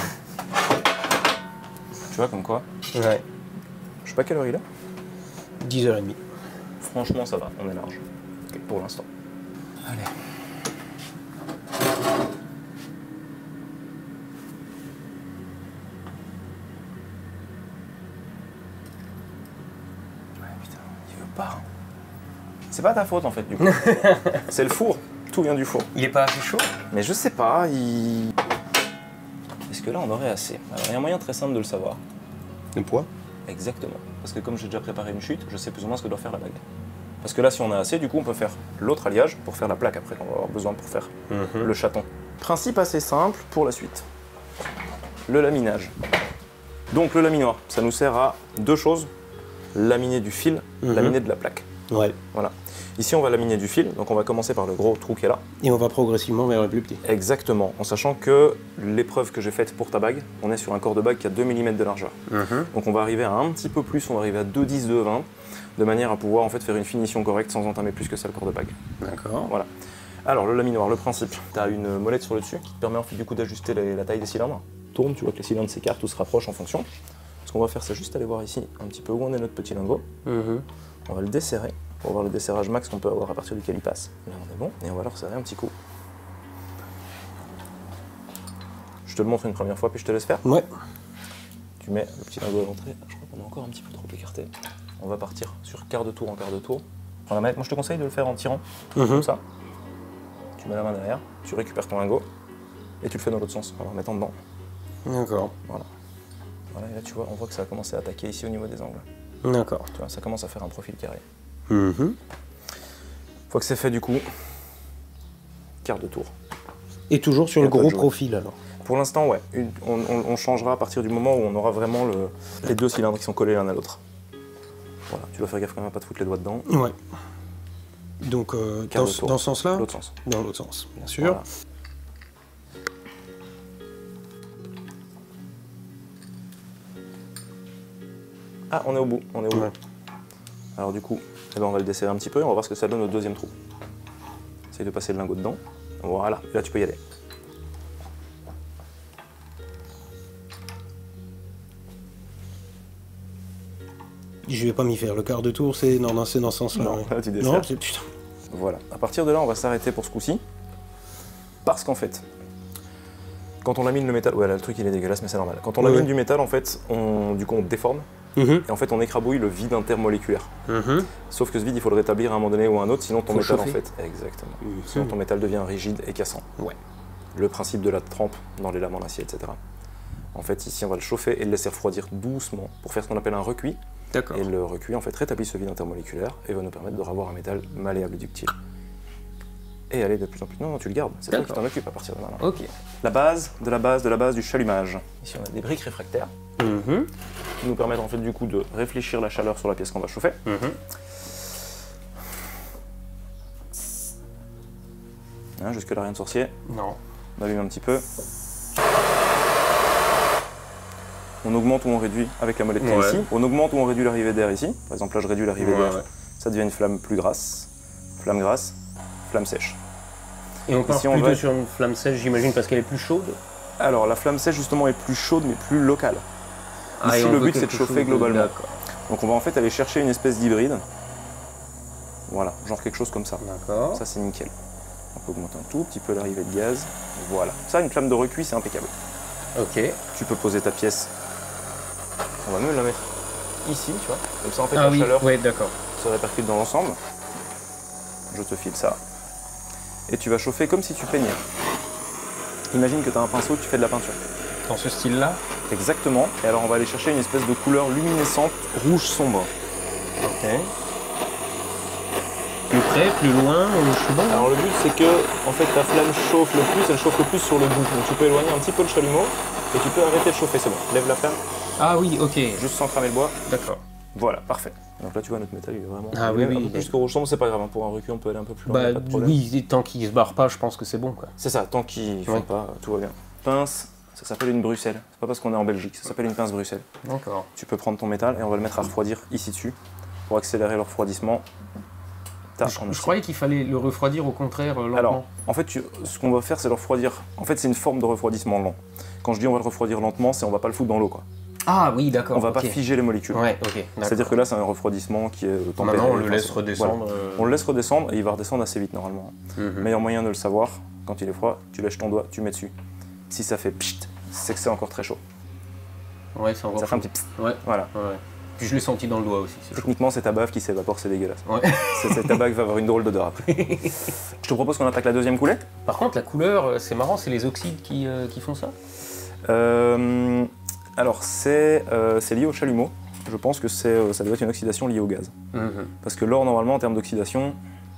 D: Tu vois, comme quoi.
B: Ouais.
D: Je sais pas quelle heure il est.
B: 10h30.
D: Franchement, ça va, on est large. Pour l'instant. Allez. Ouais, putain, il veut pas. C'est pas ta faute en fait, du coup. C'est le four. Tout vient du four.
B: Il est pas assez chaud?
D: Mais je sais pas, Est-ce que là on aurait assez? Alors il y a un moyen très simple de le savoir.
B: Le poids?
D: Exactement. Parce que comme j'ai déjà préparé une chute, je sais plus ou moins ce que doit faire la bague. Parce que là, si on a assez, du coup, on peut faire l'autre alliage pour faire la plaque après qu'on va avoir besoin pour faire le chaton. Principe assez simple pour la suite. Le laminage. Donc le laminoir, ça nous sert à 2 choses. Laminer du fil, laminer de la plaque.
B: Ouais.
D: Voilà. Ici, on va laminer du fil, donc on va commencer par le gros trou qui est là.
B: Et on va progressivement vers le plus petit.
D: Exactement, en sachant que l'épreuve que j'ai faite pour ta bague, on est sur un corps de bague qui a 2 mm de largeur. Donc on va arriver à un petit peu plus, on va arriver à 2,10, 2,20, de manière à pouvoir en fait faire une finition correcte sans entamer plus que ça le corps de bague.
B: D'accord.
D: Voilà. Alors le laminoir, le principe, tu as une molette sur le dessus qui te permet en fait du coup d'ajuster la taille des cylindres. Tourne, tu vois que les cylindres s'écartent ou se rapprochent en fonction. Ce qu'on va faire, c'est juste aller voir ici un petit peu où on est notre petit lingot. On va le desserrer pour voir le desserrage max qu'on peut avoir à partir duquel il passe. Là on est bon, et on va le resserrer un petit coup. Je te le montre une première fois, puis je te laisse faire.
B: Ouais.
D: Tu mets le petit lingot à l'entrée. Je crois qu'on est encore un petit peu trop écarté. On va partir sur quart de tour en quart de tour. Prends la manette. Moi je te conseille de le faire en tirant, comme ça. Tu mets la main derrière, tu récupères ton lingot, et tu le fais dans l'autre sens, en le remettant dedans.
B: D'accord.
D: Voilà. Voilà, et là tu vois, on voit que ça a commencé à attaquer ici au niveau des angles.
B: D'accord.
D: Tu vois, ça commence à faire un profil carré. Une fois que c'est fait du coup, quart de tour.
B: Et toujours sur le gros profil alors?
D: Pour l'instant, ouais. On changera à partir du moment où on aura vraiment les 2 cylindres qui sont collés l'un à l'autre. Voilà, tu dois faire gaffe quand même à pas te foutre les doigts dedans.
B: Ouais. Donc dans ce sens-là?
D: L'autre sens.
B: Dans l'autre sens, bien sûr.
D: Voilà. Ah, on est au bout, on est au bout. Alors du coup, eh ben, on va le desserrer un petit peu et on va voir ce que ça donne au 2e trou. Essaye de passer le lingot dedans. Voilà, et là tu peux y aller.
B: Je vais pas m'y faire. Le quart de tour, c'est dans ce sens-là.
D: Non, là tu desserres.
B: Non, c'est putain.
D: Voilà. À partir de là, on va s'arrêter pour ce coup-ci. Parce qu'en fait, quand on lamine le métal... Ouais, là, le truc, il est dégueulasse, mais c'est normal. Quand on lamine du métal, en fait, on déforme. Et en fait, on écrabouille le vide intermoléculaire. Sauf que ce vide, il faut le rétablir à un moment donné ou à un autre, sinon ton métal, en fait... Exactement. Sinon, ton métal devient rigide et cassant. Ouais. Le principe de la trempe dans les lames en acier, etc. En fait, ici, on va le chauffer et le laisser refroidir doucement pour faire ce qu'on appelle un recuit.
B: D'accord.
D: Et le recuit, en fait, rétablit ce vide intermoléculaire et va nous permettre de revoir un métal malléable et ductile. et aller de plus en plus... Non, tu le gardes, c'est toi qui t'en occupes à partir de maintenant.
B: Ok.
D: La base de la base de la base du chalumage. Ici on a des briques réfractaires qui nous permettent en fait du coup de réfléchir la chaleur sur la pièce qu'on va chauffer. Hein, jusque là rien de sorcier.
B: Non.
D: On allume un petit peu. On augmente ou on réduit avec la molette ici. On augmente ou on réduit l'arrivée d'air ici. Par exemple là je réduis l'arrivée d'air. Ça devient une flamme plus grasse. Flamme grasse, flamme sèche.
B: Et on part plutôt sur une flamme sèche, j'imagine, parce qu'elle est plus chaude?
D: Alors, la flamme sèche, justement, est plus chaude, mais plus locale. Ici, le but, c'est de chauffer globalement. Donc, on va en fait aller chercher une espèce d'hybride. Voilà, genre quelque chose comme ça.
B: D'accord.
D: Ça, c'est nickel. On peut augmenter un tout petit peu l'arrivée de gaz. Voilà. Ça, une flamme de recuit, c'est impeccable.
B: Ok.
D: Tu peux poser ta pièce. On va même la mettre ici, tu vois. Comme ça, en fait, la chaleur se répercute dans l'ensemble. Je te file ça. Et tu vas chauffer comme si tu peignais. Imagine que tu as un pinceau, tu fais de la peinture.
B: Dans ce style-là?
D: Exactement. Et alors on va aller chercher une espèce de couleur luminescente, rouge sombre.
B: Ok. Plus près, plus loin, je suis bon.
D: Alors le but c'est que en fait ta flamme chauffe le plus, elle chauffe le plus sur le bout. Donc tu peux éloigner un petit peu le chalumeau et tu peux arrêter de chauffer, c'est bon. Lève la flamme.
B: Ah oui, ok.
D: Juste sans cramer le bois.
B: D'accord.
D: Voilà, parfait. Donc là tu vois notre métal il est vraiment...
B: Ah oui,
D: un peu plus que rouge sombre, c'est pas grave. Pour un recuit on peut aller un peu plus loin,
B: bah,
D: pas de problème.
B: Oui, tant qu'il se barre pas, je pense que c'est bon quoi.
D: C'est ça, tant qu'il ne fond pas, tout va bien. Pince, ça s'appelle une Bruxelles. C'est pas parce qu'on est en Belgique, ça s'appelle une pince Bruxelles.
B: D'accord.
D: Tu peux prendre ton métal et on va le mettre à refroidir ici dessus pour accélérer le refroidissement.
B: Je croyais qu'il fallait le refroidir au contraire lentement.
D: Alors, en fait, ce qu'on va faire, c'est le refroidir. En fait, c'est une forme de refroidissement lent. Quand je dis on va le refroidir lentement, c'est on va pas le foutre dans l'eau, quoi.
B: Ah oui, d'accord.
D: On va pas figer les molécules.
B: Ouais, ok.
D: C'est-à-dire que là, c'est un refroidissement qui est tempéré.
B: Maintenant, on le laisse redescendre.
D: Voilà. On le laisse redescendre et il va redescendre assez vite normalement. Meilleur moyen de le savoir, quand il est froid, tu lèches ton doigt, tu mets dessus. Si ça fait pchit, c'est que c'est encore très chaud.
B: Ouais, c'est encore
D: ça fait un petit pchit.
B: Ouais.
D: Voilà.
B: Ouais. Puis je l'ai senti dans le doigt aussi.
D: Techniquement, c'est ta bave qui s'évapore, c'est dégueulasse.
B: Ouais.
D: Ta bave va avoir une drôle d'odeur après. Je te propose qu'on attaque la deuxième coulée.
B: Par contre, la couleur, c'est marrant, c'est les oxydes qui font ça?
D: Alors, c'est lié au chalumeau. Je pense que ça doit être une oxydation liée au gaz. Parce que l'or, normalement, en termes d'oxydation,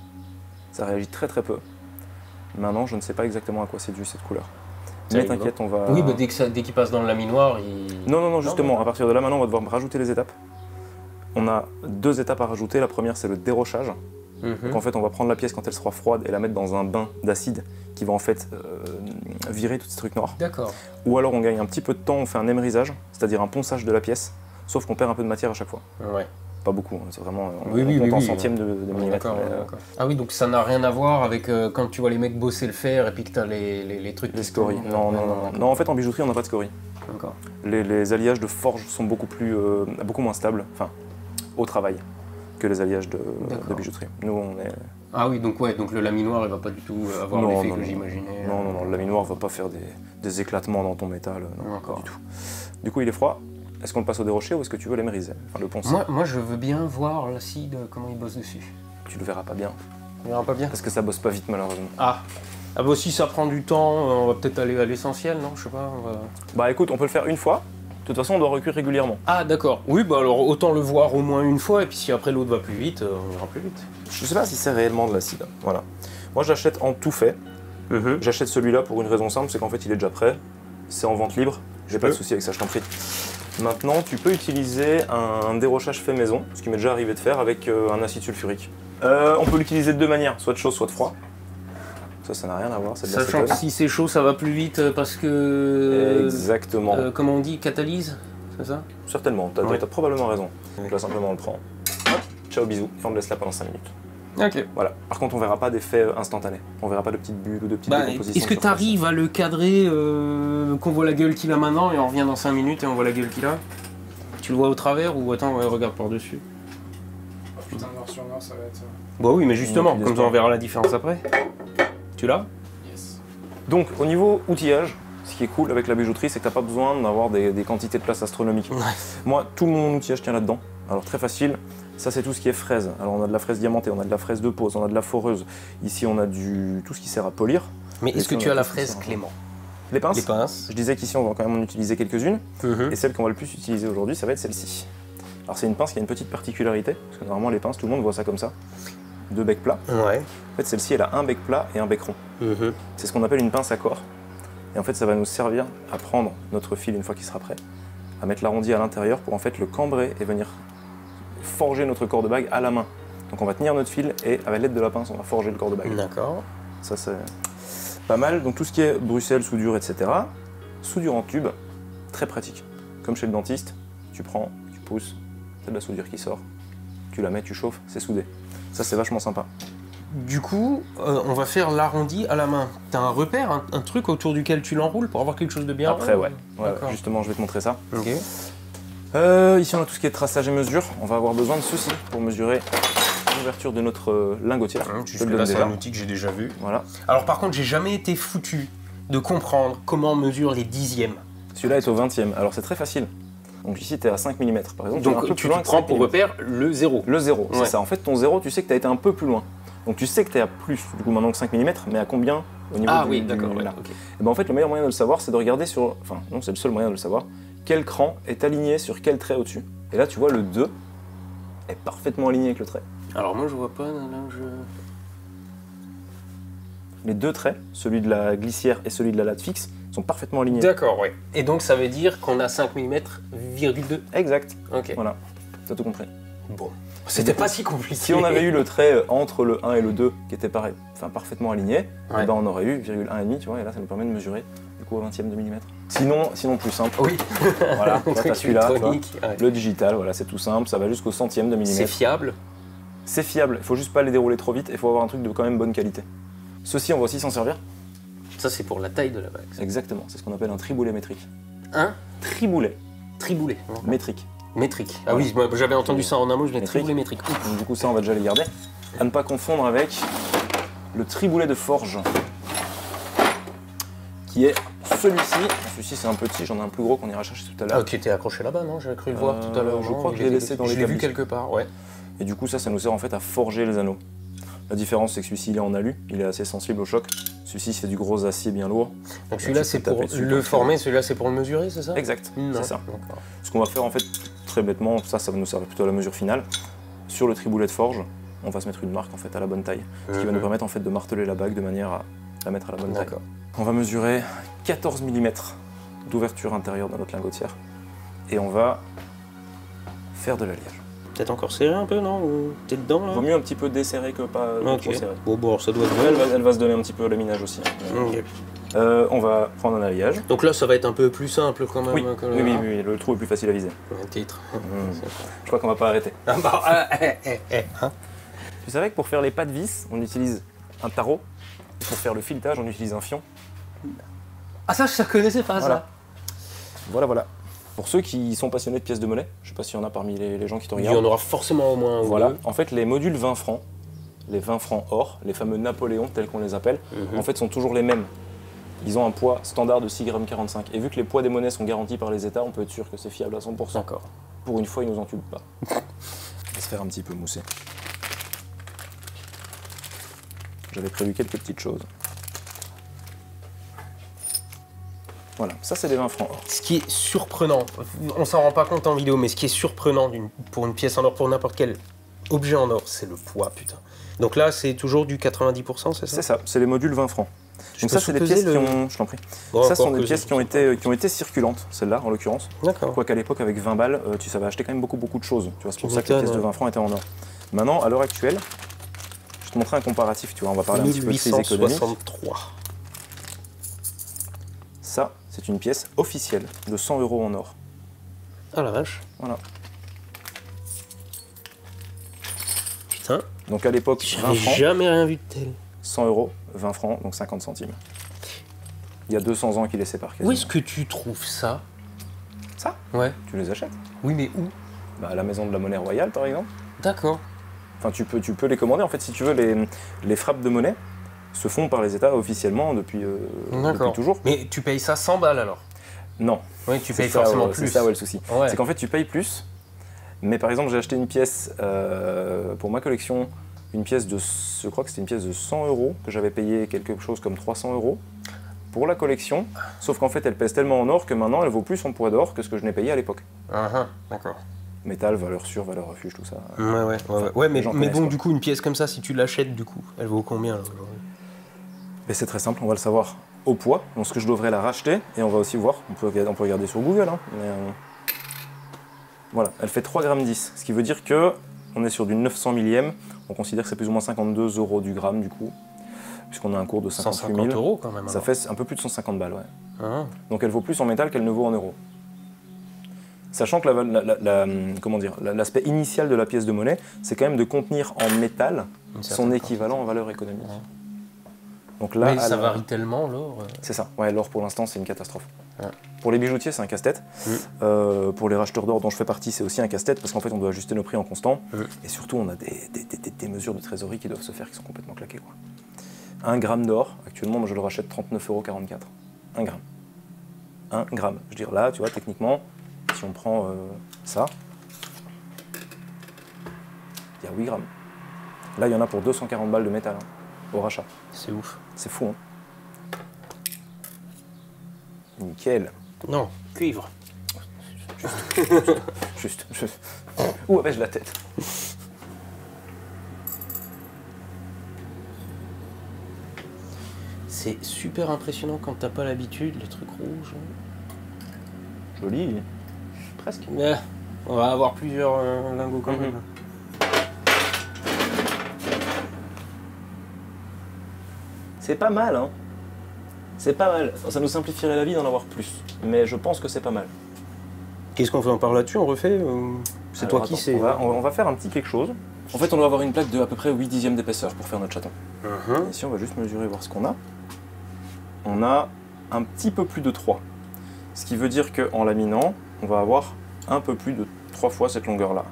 D: ça réagit très très peu. Maintenant, je ne sais pas exactement à quoi c'est dû cette couleur. Mais t'inquiète, on va...
B: Oui, bah dès qu'il passe dans le laminoir, il...
D: Non, justement, à partir de là, maintenant, on va devoir rajouter les étapes. On a 2 étapes à rajouter. La première, c'est le dérochage. Donc en fait, on va prendre la pièce quand elle sera froide et la mettre dans un bain d'acide qui va en fait virer tous ces trucs noirs.
B: D'accord.
D: Ou alors on gagne un petit peu de temps, on fait un émrisage, c'est-à-dire un ponçage de la pièce, sauf qu'on perd un peu de matière à chaque fois.
B: Ouais.
D: Pas beaucoup, c'est vraiment on compte en centièmes de millimètre.
B: Ah oui, donc ça n'a rien à voir avec quand tu vois les mecs bosser le fer et puis que tu as les trucs...
D: Les scories. Non, en fait en bijouterie on n'a pas de scories.
B: D'accord.
D: Les alliages de forge sont beaucoup moins stables, enfin au travail, que les alliages de bijouterie. Nous on est...
B: Ah oui, donc le laminoir il va pas du tout avoir l'effet que j'imaginais.
D: Non, le laminoir va pas faire des éclatements dans ton métal, non, pas du tout. Du coup il est froid. Est-ce qu'on le passe au dérocher ou est-ce que tu veux l'émeriser, enfin le poncer?
B: Moi je veux bien voir l'acide, comment il bosse dessus.
D: Tu le verras pas bien.
B: On verra pas bien?
D: Parce que ça bosse pas vite malheureusement.
B: Ah bah si ça prend du temps, on va peut-être aller à l'essentiel, non? Je sais pas.
D: Bah écoute, on peut le faire une fois. De toute façon, on doit recuire régulièrement.
B: Ah d'accord. Oui, bah alors autant le voir au moins une fois et puis si après l'autre va plus vite, on ira plus vite.
D: Je sais pas si c'est réellement de l'acide. Voilà. Moi j'achète en tout fait. J'achète celui-là pour une raison simple, c'est qu'en fait il est déjà prêt. C'est en vente libre. J'ai pas de souci avec ça, je t'en prie. Maintenant, tu peux utiliser un dérochage fait maison, ce qui m'est déjà arrivé de faire avec un acide sulfurique. On peut l'utiliser de 2 manières, soit de chaud, soit de froid. Ça n'a rien à voir, c'est de l'acétone.
B: Sachant que si c'est chaud, ça va plus vite parce que...
D: Exactement.
B: Comment on dit, catalyse, c'est ça?
D: Certainement, t'as probablement raison. Donc là, simplement, on le prend. Hop, ciao, bisous, et on le laisse là pendant 5 minutes.
B: Ok.
D: Voilà. Par contre, on verra pas d'effet instantané. On verra pas de petites bulles ou de petites décompositions.
B: Est-ce que tu arrives à le cadrer, qu'on voit la gueule qu'il a maintenant et on revient dans 5 minutes et on voit la gueule qu'il a? Tu le vois au travers ou attends, ouais, regarde par-dessus.
C: Oh putain, noir sur noir, ça va être...
B: Bah oui, mais justement, comme ça on verra la différence après. Tu l'as?
C: Yes.
D: Donc, au niveau outillage, ce qui est cool avec la bijouterie, c'est que t'as pas besoin d'avoir des quantités de place astronomiques.
B: Ouais.
D: Moi, tout mon outillage tient là-dedans. Alors, très facile. Ça, c'est tout ce qui est fraise. Alors, on a de la fraise diamantée, on a de la fraise de pose, on a de la foreuse. Ici, on a tout ce qui sert à polir.
B: Mais est-ce que tu as la fraise Clément?
D: Les pinces.
B: Les pinces.
D: Je disais qu'ici, on va quand même en utiliser quelques-unes. Et celle qu'on va le plus utiliser aujourd'hui, ça va être celle-ci. Alors, c'est une pince qui a une petite particularité, parce que normalement, les pinces, tout le monde voit ça comme ça. 2 becs plats.
B: Ouais.
D: En fait, celle-ci, elle a un bec plat et un bec rond. C'est ce qu'on appelle une pince à corps. Et en fait, ça va nous servir à prendre notre fil une fois qu'il sera prêt, à mettre l'arrondi à l'intérieur pour en fait le cambrer et venir forger notre corps de bague à la main. Donc on va tenir notre fil et avec l'aide de la pince, on va forger le corps de bague.
B: D'accord.
D: Ça, c'est pas mal. Donc tout ce qui est Bruxelles, soudure, etc. Soudure en tube, très pratique. Comme chez le dentiste, tu prends, tu pousses, t'as de la soudure qui sort, tu la mets, tu chauffes, c'est soudé. Ça, c'est vachement sympa.
B: Du coup, on va faire l'arrondi à la main. T'as un repère, un truc autour duquel tu l'enroules pour avoir quelque chose de bien
D: Après,
B: rond,
D: ouais. Justement, je vais te montrer ça.
B: Ok.
D: Ici, on a tout ce qui est traçage et mesure. On va avoir besoin de ceci pour mesurer l'ouverture de notre lingotière.
B: Jusque-là, c'est un outil que j'ai déjà vu.
D: Voilà.
B: Alors par contre, j'ai jamais été foutu de comprendre comment on mesure les dixièmes.
D: Celui-là est au 20e. Alors c'est très facile. Donc ici, tu es à 5 mm par exemple.
B: Donc tu prends pour repère le 0.
D: Le 0, c'est ça. En fait, ton 0, tu sais que tu as été un peu plus loin. Donc tu sais que tu es à plus, du coup, maintenant que 5 mm, mais à combien au niveau
B: oui, d'accord.
D: là.
B: Okay.
D: Et ben, en fait, le meilleur moyen de le savoir, c'est de regarder sur... Enfin, non, c'est le seul moyen de le savoir. Quel cran est aligné sur quel trait au-dessus. Et là, tu vois, le 2 est parfaitement aligné avec le trait.
B: Alors moi, je vois pas...
D: Les deux traits, celui de la glissière et celui de la latte fixe, sont parfaitement alignés.
B: D'accord, oui. Et donc, ça veut dire qu'on a 5 mm,2.
D: Exact.
B: Ok.
D: Voilà, t'as tout compris.
B: Bon. C'était pas si compliqué.
D: Si on avait eu le trait entre le 1 et le 2 qui était pareil, enfin parfaitement aligné, et ben on aurait eu 1,5, tu vois, et là ça nous permet de mesurer du coup au 20e de millimètre. Sinon plus simple.
B: Oui.
D: Voilà, t'as celui-là,
B: ouais.
D: Le digital, voilà, c'est tout simple, ça va jusqu'au centième de millimètre.
B: C'est fiable.
D: C'est fiable, il faut juste pas les dérouler trop vite, il faut avoir un truc de quand même bonne qualité. Ceci, on va aussi s'en servir.
B: Ça, c'est pour la taille de la bague.
D: Exactement, c'est ce qu'on appelle un triboulet métrique.
B: Un
D: triboulet.
B: Triboulet.
D: Métrique.
B: Métrique. Ah oui, moi, j'avais entendu ça en un mot, je l'ai triboulet métrique.
D: Donc, du coup, ça, on va déjà les garder. À ne pas confondre avec le triboulet de forge, qui est celui-ci. Celui-ci, c'est un petit, j'en ai un plus gros qu'on ira chercher tout à l'heure.
B: Ah, qui était accroché là-bas, non? J'avais cru le voir tout à l'heure.
D: Je crois que je l'ai laissé dans les
B: câbles. Je l'ai vu quelque part, ouais.
D: Et du coup, ça nous sert en fait à forger les anneaux. La différence, c'est que celui-ci, il est en alu, il est assez sensible au choc. Celui-ci, c'est du gros acier bien lourd.
B: Donc celui-là, c'est pour le former, celui-là, c'est pour le mesurer, c'est ça?
D: Exact, c'est ça. Ce qu'on va faire, en fait, très bêtement, ça va nous servir plutôt à la mesure finale. Sur le triboulet de forge, on va se mettre une marque en fait à la bonne taille, ce qui va nous permettre en fait de marteler la bague de manière à la mettre à la bonne taille. On va mesurer 14 mm d'ouverture intérieure dans notre lingotière et on va faire de l'alliage.
B: Peut-être encore serré un peu, non? T'es dedans là?
D: Vaut mieux un petit peu desserré que pas trop serré.
B: Bon, ça doit être
D: elle va se donner un petit peu au laminage aussi. On va prendre un alliage.
B: Donc là, ça va être un peu plus simple quand même.
D: Oui, oui, le trou est plus facile à viser.
B: Un titre.
D: Je crois qu'on va pas arrêter.
B: Hein?
D: Tu savais que pour faire les pas de vis, on utilise un tarot. Et pour faire le filetage, on utilise un fion.
B: Ah ça, je ne connaissais pas ça.
D: Voilà. Pour ceux qui sont passionnés de pièces de monnaie, je sais pas s'il y en a parmi les gens qui te
B: Il
D: regardent.
B: y en aura forcément au moins un ou deux.
D: En fait, les modules 20 francs, les 20 francs or, les fameux Napoléon tels qu'on les appelle, en fait sont toujours les mêmes. Ils ont un poids standard de 6,45 g. Et vu que les poids des monnaies sont garantis par les États, on peut être sûr que c'est fiable à 100%.
B: D'accord.
D: Pour une fois, ils nous entubent pas. On va se faire un petit peu mousser. J'avais prévu quelques petites choses. Voilà, ça c'est des 20 francs or.
B: Ce qui est surprenant, on s'en rend pas compte en vidéo, mais ce qui est surprenant pour une pièce en or, pour n'importe quel objet en or, c'est le poids, putain. Donc là, c'est toujours du 90%, c'est ça?
D: C'est ça, c'est les modules 20 francs. Donc ça, c'est des pièces qui ont... Je t'en prie. Ça, sont des pièces qui ont été circulantes, celles-là, en l'occurrence.
B: D'accord.
D: Quoiqu'à l'époque, avec 20 balles, tu savais acheter quand même beaucoup de choses. Tu vois, c'est pour ça que les pièces de 20 francs étaient en or. Maintenant, à l'heure actuelle, je vais te montrer un comparatif, tu vois, on va parler un petit peu de crise économique.
B: 1863.
D: Ça, c'est une pièce officielle de 100 € en or.
B: Ah la vache.
D: Voilà.
B: Putain.
D: Donc à l'époque, 20 francs.
B: J'ai jamais rien vu de tel.
D: 100 €, 20 francs, donc 50 centimes. Il y a 200 ans qui les séparent quasiment.
B: Où est-ce que tu trouves ça?
D: Ça?
B: Ouais.
D: Tu les achètes.
B: Oui, mais où?
D: Bah, à la maison de la monnaie royale, par exemple.
B: D'accord.
D: Enfin, tu peux les commander. En fait, si tu veux, les frappes de monnaie se font par les États officiellement depuis toujours.
B: Mais tu payes ça 100 balles alors?
D: Non.
B: Oui, tu payes forcément plus.
D: C'est ça, ouais, le souci.
B: Ouais.
D: C'est qu'en fait, tu payes plus. Mais par exemple, j'ai acheté une pièce pour ma collection, une pièce de, je crois que c'était une pièce de 100 € que j'avais payé quelque chose comme 300 € pour la collection. Sauf qu'en fait, elle pèse tellement en or que maintenant, elle vaut plus son poids d'or que ce que je n'ai payé à l'époque.
B: D'accord.
D: métal, valeur sûre, valeur refuge, tout ça.
B: Ouais, mais bon, du coup, une pièce comme ça, si tu l'achètes, du coup, elle vaut combien là, aujourd'hui?
D: C'est très simple, on va le savoir au poids, donc ce que je devrais la racheter, et on va aussi voir, on peut regarder sur Google, hein, mais, voilà, elle fait 3,10 g, ce qui veut dire que on est sur du 900 millième, on considère que c'est plus ou moins 52 € du gramme du coup, puisqu'on a un cours de 58 000.
B: 150 € quand même.
D: Ça fait un peu plus de 150 balles, ouais.
B: Ah.
D: Donc elle vaut plus en métal qu'elle ne vaut en euros. Sachant que l'aspect initial de la pièce de monnaie, c'est quand même de contenir en métal son équivalent en valeur économique.
B: Ouais.
D: Donc là,
B: mais ça varie tellement, l'or.
D: C'est ça, ouais, l'or pour l'instant c'est une catastrophe.
B: Ouais.
D: Pour les bijoutiers c'est un casse-tête, pour les racheteurs d'or dont je fais partie c'est aussi un casse-tête parce qu'en fait on doit ajuster nos prix en constant, et surtout on a des mesures de trésorerie qui doivent se faire qui sont complètement claquées, quoi. 1 gramme d'or, actuellement moi je le rachète 39,44 €. 1 gramme. 1 gramme. Je veux dire là, tu vois, techniquement, si on prend ça, il y a 8 grammes. Là il y en a pour 240 balles de métal, hein, au rachat.
B: C'est ouf.
D: C'est fou, hein. Nickel.
B: Non, cuivre.
D: Juste. Où avais-je la tête?
B: C'est super impressionnant quand t'as pas l'habitude, les trucs rouges.
D: Joli. Presque.
B: Mais on va avoir plusieurs lingots quand même.
D: C'est pas mal, hein. C'est pas mal. Ça nous simplifierait la vie d'en avoir plus. Mais je pense que c'est pas mal.
B: Qu'est-ce qu'on fait? On part là-dessus? On refait? C'est toi qui sais.
D: On va faire un petit quelque chose. En fait, on doit avoir une plaque de à peu près 8/10 d'épaisseur pour faire notre chaton. Ici, on va juste mesurer, voir ce qu'on a. On a un petit peu plus de 3. Ce qui veut dire qu'en laminant, on va avoir un peu plus de 3 fois cette longueur-là.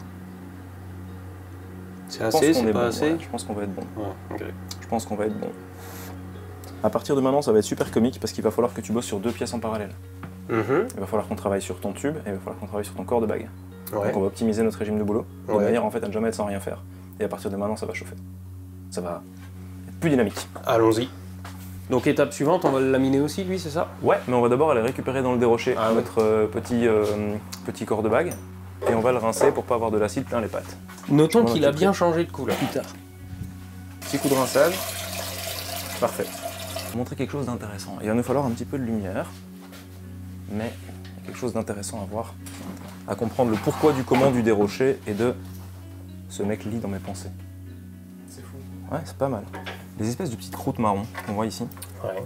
B: C'est assez, c'est pas assez?
D: Ouais, je pense qu'on va être bon.
B: Ouais, okay.
D: Je pense qu'on va être bon. À partir de maintenant, ça va être super comique parce qu'il va falloir que tu bosses sur 2 pièces en parallèle. Il va falloir qu'on travaille sur ton tube et il va falloir qu'on travaille sur ton corps de bague. Ouais. Donc on va optimiser notre régime de boulot de manière en fait à ne jamais être sans rien faire. Et à partir de maintenant, ça va chauffer. Ça va être plus dynamique.
B: Allons-y. Donc étape suivante, on va le laminer aussi, lui, c'est ça?
D: Ouais, mais on va d'abord aller récupérer dans le dérocher notre petit corps de bague et on va le rincer pour pas avoir de l'acide plein les pattes.
B: Notons qu'il a bien changé de couleur. Plus tard.
D: Petit coup de rinçage. Parfait. Je vais montrer quelque chose d'intéressant. Il va nous falloir un petit peu de lumière, mais il y a quelque chose d'intéressant à voir, à comprendre le pourquoi du comment du dérocher et de ce mec lit dans mes pensées.
C: C'est fou.
D: Ouais, c'est pas mal. Les espèces de petites croûtes marron qu'on voit ici,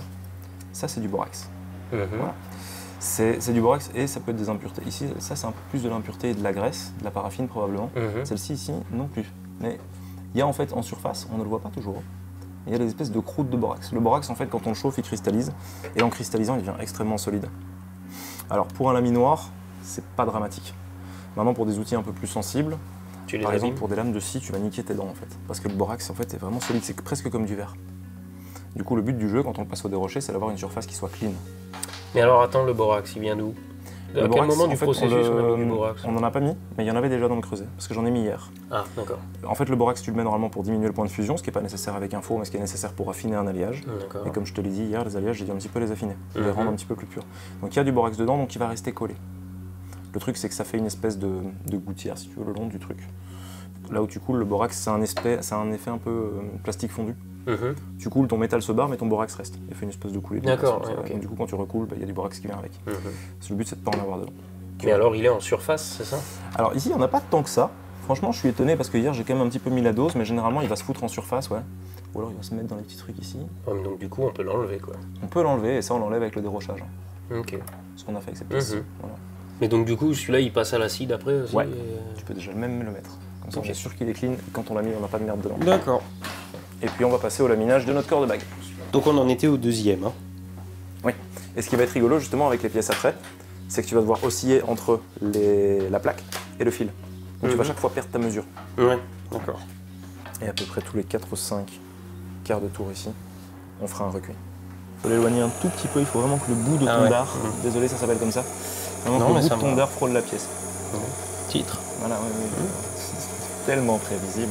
D: ça c'est du borax. Voilà. C'est du borax et ça peut être des impuretés. Ici, ça c'est un peu plus de l'impureté et de la graisse, de la paraffine probablement. Celle-ci ici, non plus. Mais il y a en fait en surface, on ne le voit pas toujours, il y a des espèces de croûtes de borax. Le borax en fait quand on le chauffe il cristallise et en cristallisant il devient extrêmement solide. Alors pour un laminoir, c'est pas dramatique. Maintenant pour des outils un peu plus sensibles, par exemple pour des lames de scie, tu vas niquer tes dents en fait. Parce que le borax en fait est vraiment solide, c'est presque comme du verre. Du coup le but du jeu quand on le passe au dérocher c'est d'avoir une surface qui soit clean.
B: Mais alors attends, le borax il vient d'où? À quel moment du processus on a mis du borax?
D: On n'en a pas mis, mais il y en avait déjà dans le creuset, parce que j'en ai mis hier.
B: Ah d'accord.
D: En fait le borax tu le mets normalement pour diminuer le point de fusion, ce qui n'est pas nécessaire avec un four, mais ce qui est nécessaire pour affiner un alliage. Et comme je te l'ai dit hier, les alliages j'ai dû un petit peu les affiner, les rendre un petit peu plus purs. Donc il y a du borax dedans, donc il va rester collé. Le truc c'est que ça fait une espèce de gouttière si tu veux le long du truc. Là où tu coules, le borax ça a un effet un peu plastique fondu. Tu coules, ton métal se barre, mais ton borax reste. Il fait une espèce de coulée.
B: D'accord.
D: Donc, du coup, quand tu recoules, il y a du borax qui vient avec. Le but, c'est de ne pas en avoir dedans.
B: Mais alors, il est en surface, c'est ça?
D: Alors ici, il n'y en a pas tant que ça. Franchement, je suis étonné parce que hier, j'ai quand même un petit peu mis la dose, mais généralement, il va se foutre en surface, ouais. Ou alors, il va se mettre dans les petits trucs ici.
B: Donc du coup, on peut l'enlever, quoi.
D: On peut l'enlever, et ça, on l'enlève avec le dérochage.
B: Ok.
D: Ce qu'on a fait avec ces pièces. Voilà.
B: Mais donc du coup, celui-là, il passe à l'acide après aussi?
D: Ouais. Tu peux déjà même le mettre. Comme ça, on est sûr qu'il est clean. Et quand on l'a mis, on n'a pas de merde dedans.
B: D'accord.
D: Et puis on va passer au laminage de notre corps de bague.
B: Donc on en était au deuxième. Hein.
D: Oui. Et ce qui va être rigolo justement avec les pièces après, c'est que tu vas devoir osciller entre la plaque et le fil. Donc tu vas chaque fois perdre ta mesure.
B: Ouais, d'accord.
D: Et à peu près tous les 4 ou 5 quarts de tour ici, on fera un recuit. Il faut l'éloigner un tout petit peu, il faut vraiment que le bout de ton dard, désolé ça s'appelle comme ça, vraiment que le bout de ton dard frôle la pièce.
B: Titre.
D: Voilà, c'est tellement prévisible.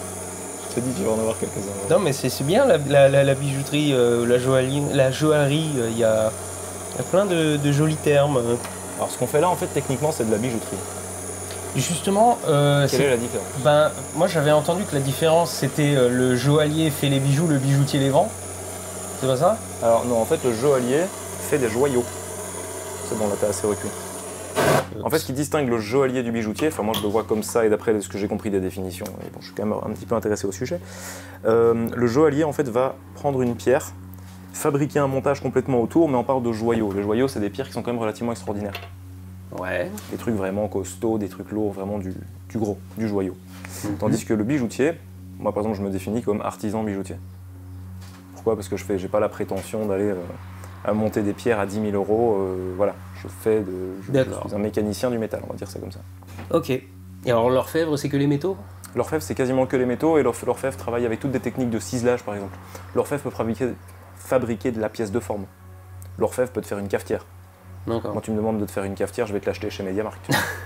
D: Je te dis, tu vas en avoir quelques-uns.
B: Non, mais c'est bien la bijouterie, la joaillerie, il y a plein de jolis termes.
D: Alors, ce qu'on fait là, en fait, techniquement, c'est de la bijouterie.
B: Justement,
D: quelle est la différence?
B: Ben, moi j'avais entendu que la différence c'était le joaillier fait les bijoux, le bijoutier les vend. C'est pas ça?
D: Alors non, en fait le joaillier fait des joyaux. C'est bon, là t'es assez recuit. En fait, ce qui distingue le joaillier du bijoutier, enfin moi je le vois comme ça et d'après ce que j'ai compris des définitions, et bon, je suis quand même un petit peu intéressé au sujet, le joaillier en fait va prendre une pierre, fabriquer un montage complètement autour, mais on parle de joyaux. Les joyaux, c'est des pierres qui sont quand même relativement extraordinaires.
B: Ouais.
D: Des trucs vraiment costauds, des trucs lourds, vraiment du gros, du joyau. Tandis que le bijoutier, moi par exemple je me définis comme artisan bijoutier. Pourquoi? Parce que j'ai pas la prétention d'aller à monter des pierres à 10 000 €, voilà. Je suis un mécanicien du métal, on va dire ça comme ça.
B: Ok. Et alors l'orfèvre, c'est que les métaux?
D: L'orfèvre, c'est quasiment que les métaux, et l'orfèvre travaille avec toutes des techniques de ciselage par exemple. L'orfèvre peut fabriquer de la pièce de forme. L'orfèvre peut te faire une cafetière.
B: D'accord.
D: Quand tu me demandes de te faire une cafetière, je vais te l'acheter chez MediaMarkt.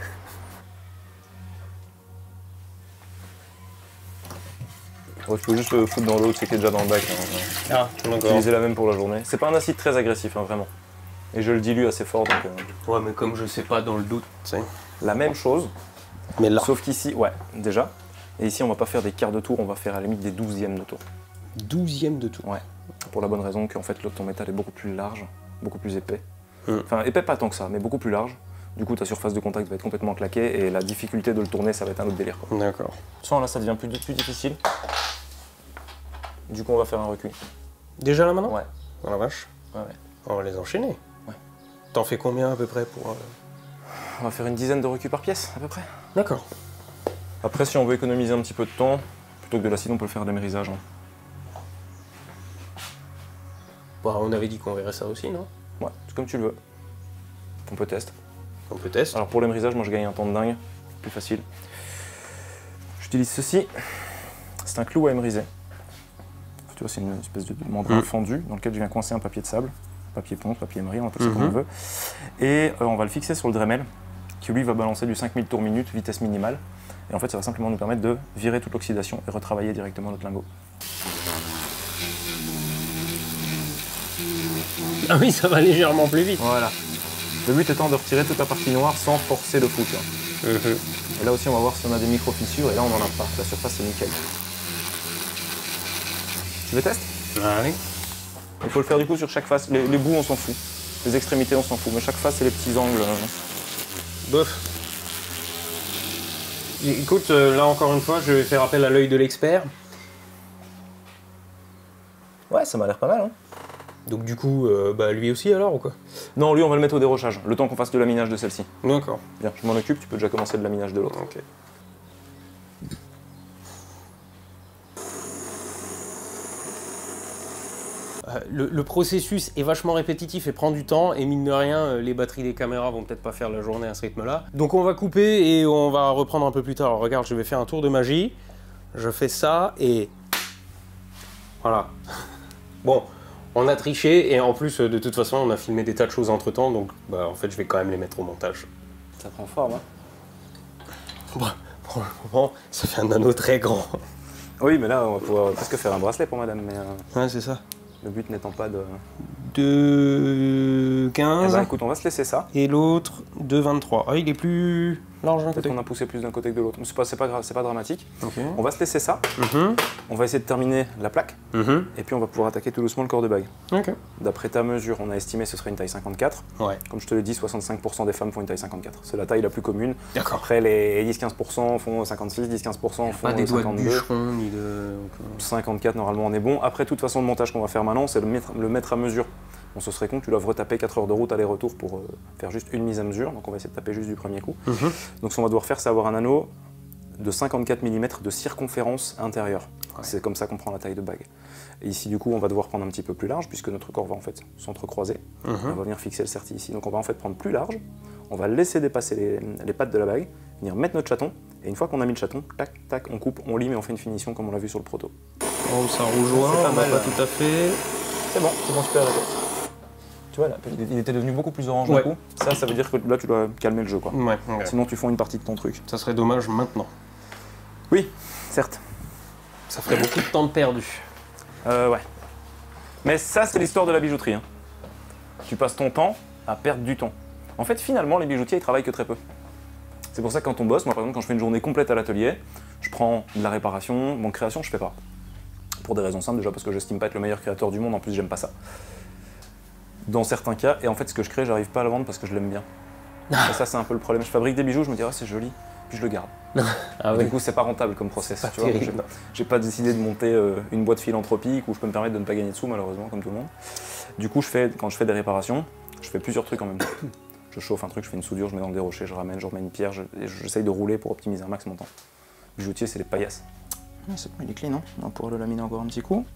D: Oh, tu peux juste le foutre dans l'eau, c'est qui est déjà dans le bac. Hein.
B: Ah, d'accord.
D: Utiliser la même pour la journée. C'est pas un acide très agressif, hein, vraiment. Et je le dilue assez fort. Donc,
B: ouais, mais comme je sais pas dans le doute, tu sais.
D: La même chose.
B: Mais là.
D: Sauf qu'ici, ouais, déjà. Et ici, on va pas faire des quarts de tour, on va faire à la limite des 12e de tour.
B: 12e de tour?
D: Ouais. Pour la bonne raison qu'en fait, ton métal est beaucoup plus large, beaucoup plus épais. Enfin, épais pas tant que ça, mais beaucoup plus large. Du coup, ta surface de contact va être complètement claquée et la difficulté de le tourner, ça va être un autre délire.
B: D'accord.
D: Sans là, ça devient plus difficile. Du coup, on va faire un recuit.
B: Déjà là maintenant?
D: Ouais.
B: Oh la vache.
D: Ouais.
B: On va les enchaîner.
D: Ouais.
B: T'en fais combien à peu près pour...
D: On va faire une dizaine de recuits par pièce, à peu près.
B: D'accord.
D: Après, si on veut économiser un petit peu de temps, plutôt que de l'acide, on peut le faire à l'émérisage. Hein.
B: Bah, on avait dit qu'on verrait ça aussi, non?
D: Ouais, c'est comme tu le veux. On peut tester.
B: On peut tester.
D: Alors pour l'émérisage, moi je gagne un temps de dingue, plus facile. J'utilise ceci. C'est un clou à émeriser. Tu vois, c'est une espèce de membrane fendue dans lequel je viens coincer un papier de sable, papier ponce, papier émery, on appelle ça comme on veut. Et on va le fixer sur le Dremel, qui lui va balancer du 5000 tours minute, vitesse minimale. Et en fait, ça va simplement nous permettre de virer toute l'oxydation et retravailler directement notre lingot.
B: Ah oui, ça va légèrement plus vite.
D: Voilà. Le but étant de retirer toute la partie noire sans forcer le fou. Et là aussi, on va voir si on a des micro-fissures, et là, on n'en a pas. La surface, c'est nickel. Tu veux tester?
B: Allez.
D: Il faut le faire du coup sur chaque face. Les bouts, on s'en fout. Les extrémités, on s'en fout. Mais chaque face, c'est les petits angles.
B: Bof. Écoute, là encore une fois, je vais faire appel à l'œil de l'expert.
D: Ouais, ça m'a l'air pas mal. Hein.
B: Donc du coup, bah lui aussi alors ou quoi?
D: Non, lui on va le mettre au dérochage, le temps qu'on fasse de laminage de celle-ci.
B: D'accord.
D: Bien, je m'en occupe, tu peux déjà commencer le laminage de l'autre.
B: Ok. Le processus est vachement répétitif et prend du temps, et mine de rien, les batteries des caméras vont peut-être pas faire la journée à ce rythme-là. Donc on va couper et on va reprendre un peu plus tard. Alors, regarde, je vais faire un tour de magie. Je fais ça et... Voilà. Bon. On a triché et en plus, de toute façon, on a filmé des tas de choses entre temps, donc bah, en fait, je vais quand même les mettre au montage.
D: Ça prend forme, hein?
B: Bah, pour le moment, ça fait un anneau très grand.
D: Oui, mais là, on va pouvoir presque faire un bracelet pour madame, mais...
B: Ouais, c'est ça.
D: Le but n'étant pas de...
B: De 15.
D: Eh ben, écoute, on va se laisser ça.
B: Et l'autre, de 23. Ah, il est plus large d'un côté.
D: Peut-être qu'on a poussé plus d'un côté que de l'autre. C'est pas grave, c'est pas dramatique.
B: Okay.
D: On va se laisser ça. On va essayer de terminer la plaque. Et puis on va pouvoir attaquer tout doucement le corps de bague.
B: Okay.
D: D'après ta mesure, on a estimé que ce serait une taille 54.
B: Ouais.
D: Comme je te l'ai dit, 65% des femmes font une taille 54. C'est la taille la plus commune.
B: D'accord.
D: Après, les 10-15% font 56, 10-15% font
B: pas des doigts
D: 52.
B: de bûcheron, ni de...
D: 54, normalement, on est bon. Après, toute façon, le montage qu'on va faire maintenant, c'est le mettre à mesure. Bon, ce serait con que tu doives retaper 4 heures de route aller-retour pour faire juste une mise à mesure. Donc on va essayer de taper juste du premier coup. Donc ce qu'on va devoir faire, c'est avoir un anneau de 54 mm de circonférence intérieure. Ouais. C'est comme ça qu'on prend la taille de bague. Et ici, du coup, on va devoir prendre un petit peu plus large puisque notre corps va en fait s'entrecroiser. On va venir fixer le certi ici. Donc on va en fait prendre plus large. On va laisser dépasser les pattes de la bague, venir mettre notre chaton. Et une fois qu'on a mis le chaton, tac, tac, on coupe, on lime et on fait une finition comme on l'a vu sur le proto.
B: Oh, ça rejoint,
D: c'est pas mal,
B: pas tout à fait.
D: C'est bon, super. Tu vois, là, il était devenu beaucoup plus orange d'un coup. Ça veut dire que là, tu dois calmer le jeu, quoi.
B: Ouais.
D: Sinon, tu fonds une partie de ton truc.
B: Ça serait dommage maintenant.
D: Oui, certes.
B: Ça ferait beaucoup de temps perdu.
D: Ouais. Mais ça, c'est l'histoire de la bijouterie. Hein. Tu passes ton temps à perdre du temps. En fait, finalement, les bijoutiers, ils travaillent que très peu. C'est pour ça que quand on bosse, moi par exemple quand je fais une journée complète à l'atelier, je prends de la réparation, mon création je fais pas. Pour des raisons simples, déjà parce que j'estime pas être le meilleur créateur du monde, en plus j'aime pas ça. Dans certains cas, et en fait ce que je crée, j'arrive pas à le vendre parce que je l'aime bien. Et ça c'est un peu le problème. Je fabrique des bijoux, je me dis c'est joli, puis je le garde. Du coup c'est pas rentable comme process. Tu vois, j'ai pas décidé de monter une boîte philanthropique où je peux me permettre de ne pas gagner de sous malheureusement comme tout le monde. Du coup quand je fais des réparations, je fais plusieurs trucs en même temps. Je chauffe un truc, je fais une soudure, je mets dans le dérocher, je ramène, je remets une pierre, j'essaye de rouler pour optimiser un max mon temps. Bijoutier c'est les paillasses.
E: C'est bon, il est clean, non? On va pouvoir le laminer encore un petit coup.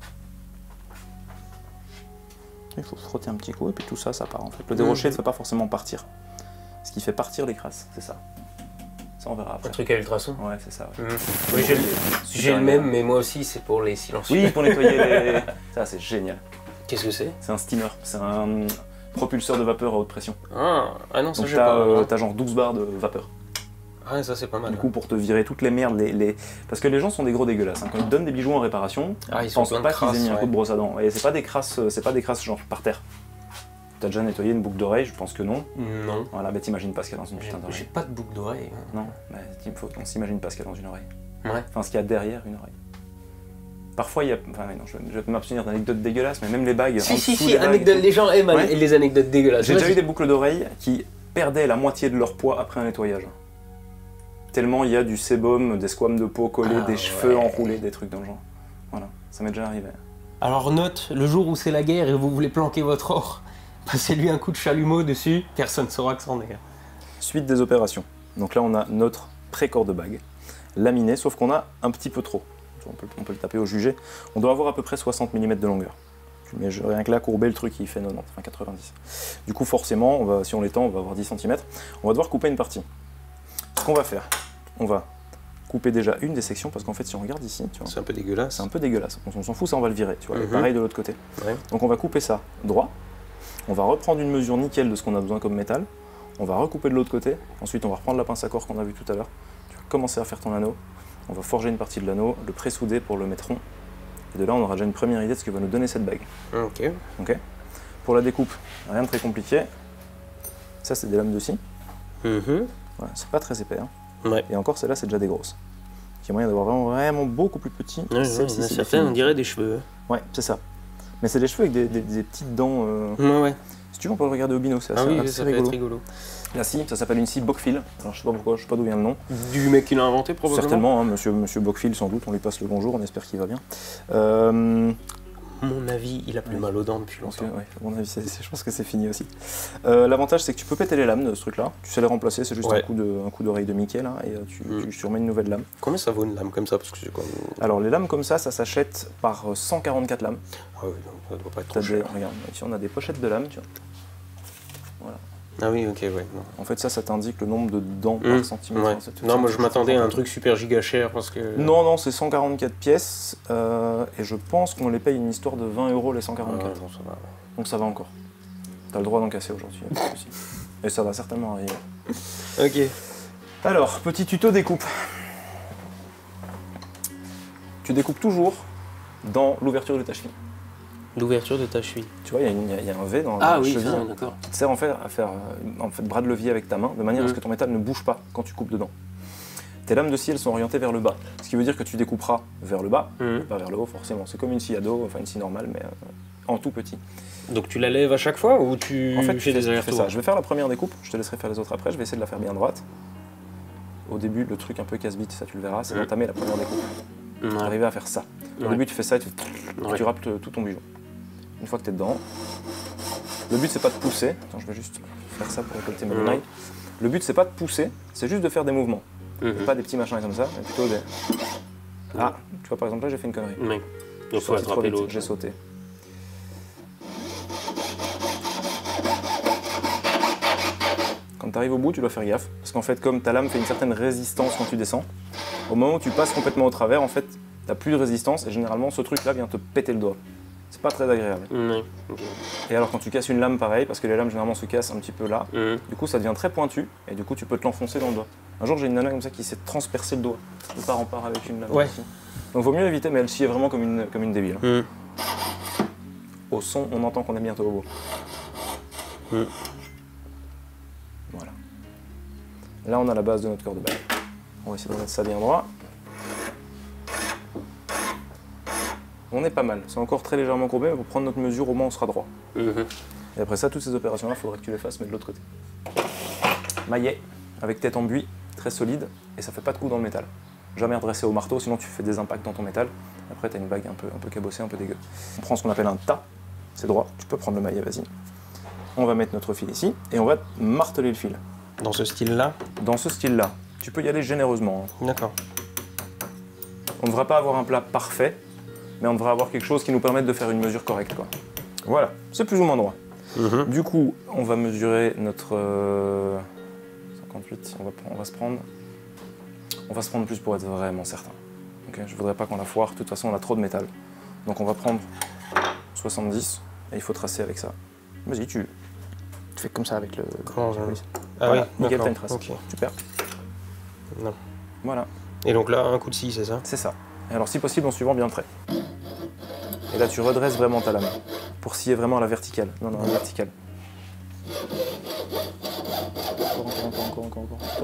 E: Il faut frotter un petit coup et puis tout ça, ça part en fait. Le dérocher ne fait pas forcément partir. Ce qui fait partir les crasses, c'est ça. Ça on verra après.
B: Un truc à ultrasons?
E: Ouais, c'est ça. Ouais.
B: Oui, j'ai le même, mais moi aussi c'est pour les silencieux.
D: Oui, pour nettoyer les... Ça c'est génial.
B: Qu'est-ce que c'est?
D: C'est un steamer, c'est un propulseur de vapeur à haute pression.
B: Ah non, ça
D: donc
B: j'ai pas.
D: T'as genre 12 barres de vapeur.
B: Ah ça c'est pas mal.
D: Du coup pour te virer toutes les merdes, parce que les gens sont des gros dégueulasses. Hein. Quand ils te donnent des bijoux en réparation, ils pensent pas qu'ils aient mis un coup de brosse à dents. Et c'est pas des crasses genre par terre. T'as déjà nettoyé une boucle d'oreille? Je pense que non.
B: Non.
D: Voilà, mais t'imagines pas ce qu'il y a dans une putain d'oreille.
B: J'ai pas de boucle d'oreille.
D: Non, mais on s'imagine pas ce qu'il y a dans une oreille.
B: Ouais.
D: Enfin ce qu'il y a derrière une oreille. Parfois il y a... Enfin non, je vais m'abstenir d'anecdotes dégueulasses, mais même les bagues...
B: Si, anecdotes, les gens aiment les anecdotes dégueulasses.
D: J'ai déjà eu des boucles d'oreilles qui perdaient la moitié de leur poids après un nettoyage. Tellement il y a du sébum, des squames de peau collés, des cheveux enroulés, des trucs dans le genre. Voilà, ça m'est déjà arrivé.
B: Alors note, le jour où c'est la guerre et vous voulez planquer votre or, passez-lui un coup de chalumeau dessus, personne ne saura que c'en est.
D: Suite des opérations. Donc là on a notre pré-corps de bague, laminé, sauf qu'on a un petit peu trop. On peut le taper au jugé. On doit avoir à peu près 60 mm de longueur. Mais rien que là, courber le truc, il fait 90, enfin 90. Du coup, forcément, si on l'étend, on va avoir 10 cm. On va devoir couper une partie. Ce qu'on va faire, on va couper déjà une des sections, parce qu'en fait, si on regarde ici, tu vois,
B: c'est un peu dégueulasse.
D: C'est un peu dégueulasse. On s'en fout, ça, on va le virer. Tu vois, et pareil de l'autre côté.
B: Ouais.
D: Donc on va couper ça droit. On va reprendre une mesure nickel de ce qu'on a besoin comme métal. On va recouper de l'autre côté. Ensuite, on va reprendre la pince à corps qu'on a vu tout à l'heure. Tu vas commencer à faire ton anneau. On va forger une partie de l'anneau, le pré-souder pour le mettre rond. Et de là, on aura déjà une première idée de ce que va nous donner cette bague.
B: Ok.
D: Pour la découpe, rien de très compliqué. Ça, c'est des lames de scie. Voilà, c'est pas très épais. Hein.
B: Ouais.
D: Et encore, celle-là, c'est déjà des grosses. Il y a moyen d'avoir vraiment beaucoup plus petit.
B: Certaines, on dirait des cheveux.
D: Ouais, c'est ça. Mais c'est des cheveux avec des petites dents.
B: Ouais.
D: Si tu veux, on peut le regarder au bino, c'est assez rigolo. La scie, ça s'appelle une scie Bockfield. Alors je sais pas pourquoi, je sais pas d'où vient le nom.
B: Du mec qui l'a inventé probablement.
D: Certainement, hein, monsieur Bockfield sans doute, on lui passe le bonjour, on espère qu'il va bien.
B: Mon avis, il a plus mal aux dents depuis longtemps.
D: Ouais, à mon avis, je pense que c'est fini aussi. L'avantage, c'est que tu peux péter les lames de ce truc-là. Tu sais les remplacer, c'est juste un coup d'oreille de Mickey là, et tu surmets une nouvelle lame.
B: Combien ça vaut une lame comme ça? Parce que c'est quoi...
D: Alors les lames comme ça s'achète par 144 lames.
B: Ah oui, donc ça doit pas être trop cher.
D: Regarde, ici on a des pochettes de lames, tu vois. Voilà.
B: Ah oui, ok, ouais. Non.
D: En fait, ça t'indique le nombre de dents par centimètre.
B: Ouais. Non, moi je m'attendais à un truc super giga cher parce que...
D: Non, c'est 144 pièces et je pense qu'on les paye une histoire de 20 € les 144.
B: Non, ça va.
D: Donc ça va encore. T'as le droit d'en casser aujourd'hui. Et ça va certainement arriver.
B: Ok.
D: Alors, petit tuto découpe. Tu découpes toujours dans l'ouverture de ta cheville.
B: L'ouverture de ta cheville.
D: Tu vois, il y a un V dans la cheville
B: qui
D: te sert en fait à faire bras de levier avec ta main, de manière à ce que ton métal ne bouge pas quand tu coupes dedans. Tes lames de scie, elles sont orientées vers le bas, ce qui veut dire que tu découperas vers le bas, pas vers le haut forcément. C'est comme une scie à dos, enfin une scie normale, mais en tout petit.
B: Donc tu la lèves à chaque fois ou tu fais des allers-retours?
D: Je vais faire la première découpe, je te laisserai faire les autres après, je vais essayer de la faire bien droite. Au début, le truc un peu casse-bite, ça tu le verras, c'est d'entamer la première découpe. Arriver à faire ça. Au début, tu fais ça et tu râpes tout ton bijou. Une fois que tu es dedans, le but c'est pas de pousser. Attends, je vais juste faire ça pour récolter mes mailles. Le but c'est pas de pousser, c'est juste de faire des mouvements. Pas des petits machins comme ça, mais plutôt des... Ah, tu vois par exemple là j'ai fait une connerie.
B: Donc il faut attraper l'autre.
D: J'ai sauté. Quand tu arrives au bout, tu dois faire gaffe. Parce qu'en fait, comme ta lame fait une certaine résistance quand tu descends, au moment où tu passes complètement au travers, en fait, t'as plus de résistance et généralement ce truc là vient te péter le doigt. C'est pas très agréable. Et alors quand tu casses une lame pareil, parce que les lames généralement se cassent un petit peu là, du coup ça devient très pointu et du coup tu peux te l'enfoncer dans le doigt. Un jour j'ai une nana comme ça qui s'est transpercé le doigt, de part en part avec une lame. Aussi. Donc vaut mieux éviter, mais elle sciait vraiment comme une débile. Au son, on entend qu'on est bientôt au bout. Voilà. Là, on a la base de notre corps de bague. On va essayer de remettre ça bien droit. On est pas mal. C'est encore très légèrement courbé, mais pour prendre notre mesure, au moins, on sera droit. Et après ça, toutes ces opérations-là, il faudrait que tu les fasses, mais de l'autre côté. Maillet, avec tête en buis, très solide, et ça fait pas de coup dans le métal. Jamais redressé au marteau, sinon tu fais des impacts dans ton métal. Après, tu as une bague un peu cabossée, un peu dégueu. On prend ce qu'on appelle un tas, c'est droit, tu peux prendre le maillet, vas-y. On va mettre notre fil ici, et on va marteler le fil.
B: Dans ce style-là?
D: Dans ce style-là. Tu peux y aller généreusement.
B: D'accord.
D: On ne devrait pas avoir un plat parfait, mais on devrait avoir quelque chose qui nous permette de faire une mesure correcte, quoi. Voilà, c'est plus ou moins droit. Du coup, on va mesurer notre 58, on va se prendre plus pour être vraiment certain. Okay, je voudrais pas qu'on la foire, de toute façon on a trop de métal. Donc on va prendre 70 et il faut tracer avec ça. Vas-y, tu fais comme ça avec le...
B: Comment ça? Ah
D: voilà,
B: oui,
D: nickel, t'as une trace.
B: Okay.
D: Super.
B: Non.
D: Voilà.
B: Et donc là, un coup de scie, c'est ça?
D: C'est ça. Et alors si possible, en suivant bien le trait. Et là, tu redresses vraiment ta lame pour scier vraiment à la verticale. Non, à la verticale. Encore.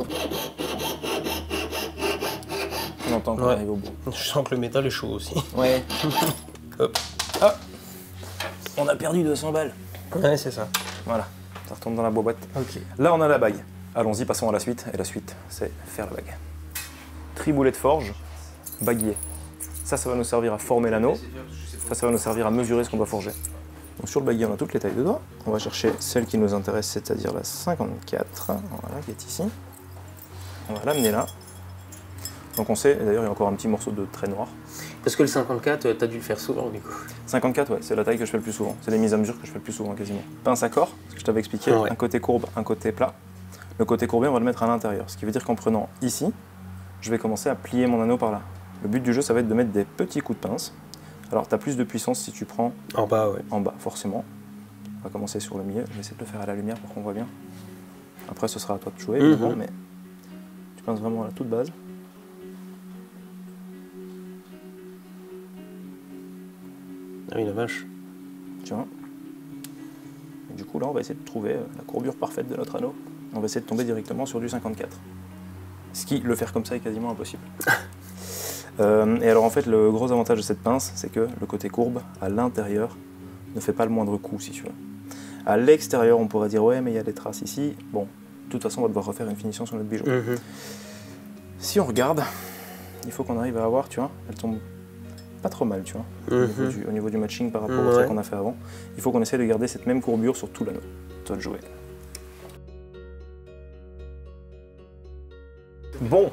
D: On entend qu'on arrive au bout.
B: Je sens que le métal est chaud aussi.
D: Ouais.
B: Hop.
D: Ah, on a perdu 200 balles.
B: Ouais, c'est ça.
D: Voilà, ça retourne dans la boîte.
B: Ok.
D: Là, on a la bague. Allons-y, passons à la suite. Et la suite, c'est faire la bague. Triboulet de forge, baguier. Ça va nous servir à former l'anneau. Ça va nous servir à mesurer ce qu'on doit forger. Donc sur le baguier, on a toutes les tailles de doigts. On va chercher celle qui nous intéresse, c'est-à-dire la 54. Voilà, qui est ici. On va l'amener là. Donc on sait, et d'ailleurs il y a encore un petit morceau de trait noir.
B: Parce que le 54, t'as dû le faire souvent du coup.
D: 54, ouais, c'est la taille que je fais le plus souvent. C'est les mises à mesure que je fais le plus souvent quasiment. Pince à corps, ce que je t'avais expliqué,
B: ouais.
D: Un côté courbe, un côté plat. Le côté courbé, on va le mettre à l'intérieur. Ce qui veut dire qu'en prenant ici, je vais commencer à plier mon anneau par là. Le but du jeu, ça va être de mettre des petits coups de pince. Alors tu as plus de puissance si tu prends
B: en bas, ouais.
D: En bas, forcément. On va commencer sur le milieu. Je vais essayer de le faire à la lumière pour qu'on voit bien. Après, ce sera à toi de jouer, évidemment, mais tu pinces vraiment à la toute base.
B: Ah oui, la vache.
D: Tu vois. Et du coup, là, on va essayer de trouver la courbure parfaite de notre anneau. On va essayer de tomber directement sur du 54. Ce qui, le faire comme ça, est quasiment impossible. Et alors, en fait, le gros avantage de cette pince, c'est que le côté courbe, à l'intérieur, ne fait pas le moindre coup, si tu veux. À l'extérieur, on pourrait dire, ouais, mais il y a des traces ici. Bon, de toute façon, on va devoir refaire une finition sur notre bijou. Si on regarde, il faut qu'on arrive à avoir, tu vois, elle tombe pas trop mal, tu vois, au niveau du matching par rapport au trait qu'on a fait avant. Il faut qu'on essaie de garder cette même courbure sur tout l'anneau. Toi de jouer. Bon,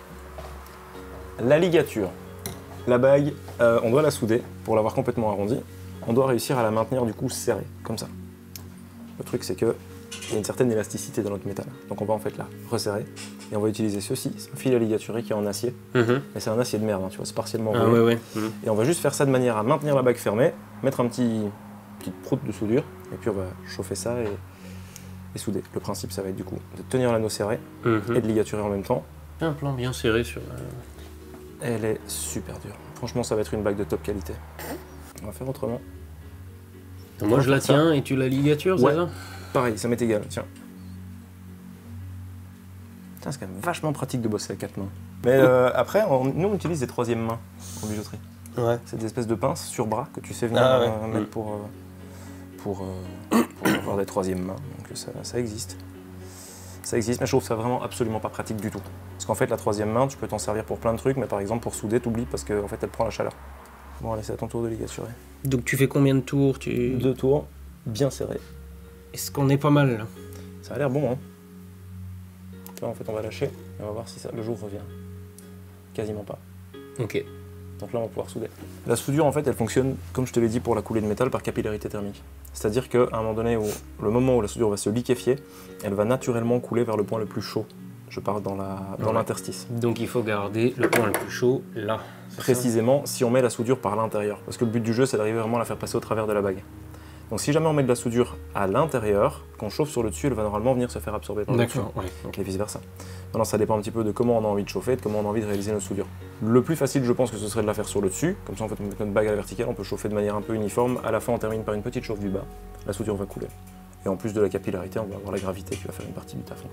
D: la ligature. La bague, on doit la souder pour l'avoir complètement arrondie. On doit réussir à la maintenir du coup serrée, comme ça. Le truc c'est que il y a une certaine élasticité dans notre métal. Donc on va en fait la resserrer et on va utiliser ceci, c'est un fil à ligaturer qui est en acier. Mais c'est un acier de merde, hein, tu vois, c'est partiellement rouillé. Et on va juste faire ça de manière à maintenir la bague fermée, mettre un petite proute de soudure et puis on va chauffer ça et souder. Le principe ça va être du coup de tenir l'anneau serré et de ligaturer en même temps.
B: Un plan bien serré sur...
D: Elle est super dure. Franchement ça va être une bague de top qualité. On va faire autrement.
B: Moi je la tiens et tu la ligatures, c'est ça?
D: Pareil, ça m'est égal, tiens. Putain, c'est quand même vachement pratique de bosser à 4 mains. Mais après, nous on utilise des troisièmes mains en bijouterie. Ouais. C'est des espèces de pinces sur bras que tu sais venir mettre pour avoir des troisièmes mains. Donc ça existe. Ça existe, mais je trouve ça vraiment absolument pas pratique du tout. Parce qu'en fait, la troisième main, tu peux t'en servir pour plein de trucs, mais par exemple pour souder, t'oublies parce qu'en fait, elle prend la chaleur. Bon, allez, c'est à ton tour de ligaturer.
B: Donc tu fais combien de tours?
D: 2 tours, bien serrés.
B: Est-ce qu'on est pas mal là?
D: Ça a l'air bon, hein. Là, en fait, on va lâcher et on va voir si le jour revient. Quasiment pas.
B: Ok.
D: Donc là, on va pouvoir souder. La soudure, en fait, elle fonctionne, comme je te l'ai dit, pour la coulée de métal, par capillarité thermique. C'est-à-dire qu'à un moment donné, le moment où la soudure va se liquéfier, elle va naturellement couler vers le point le plus chaud. Je parle dans l'interstice.
B: Donc il faut garder le point le plus chaud là.
D: Précisément, si on met la soudure par l'intérieur. Parce que le but du jeu, c'est d'arriver vraiment à la faire passer au travers de la bague. Donc si jamais on met de la soudure à l'intérieur, qu'on chauffe sur le dessus, elle va normalement venir se faire absorber par le dessus.
B: D'accord,
D: Et vice versa. Maintenant ça dépend un petit peu de comment on a envie de chauffer, de comment on a envie de réaliser notre soudure. Le plus facile je pense que ce serait de la faire sur le dessus, comme ça en fait on met notre bague à la verticale, on peut chauffer de manière un peu uniforme, à la fin on termine par une petite chauffe du bas, la soudure va couler. Et en plus de la capillarité, on va avoir la gravité qui va faire une partie du taf en plus.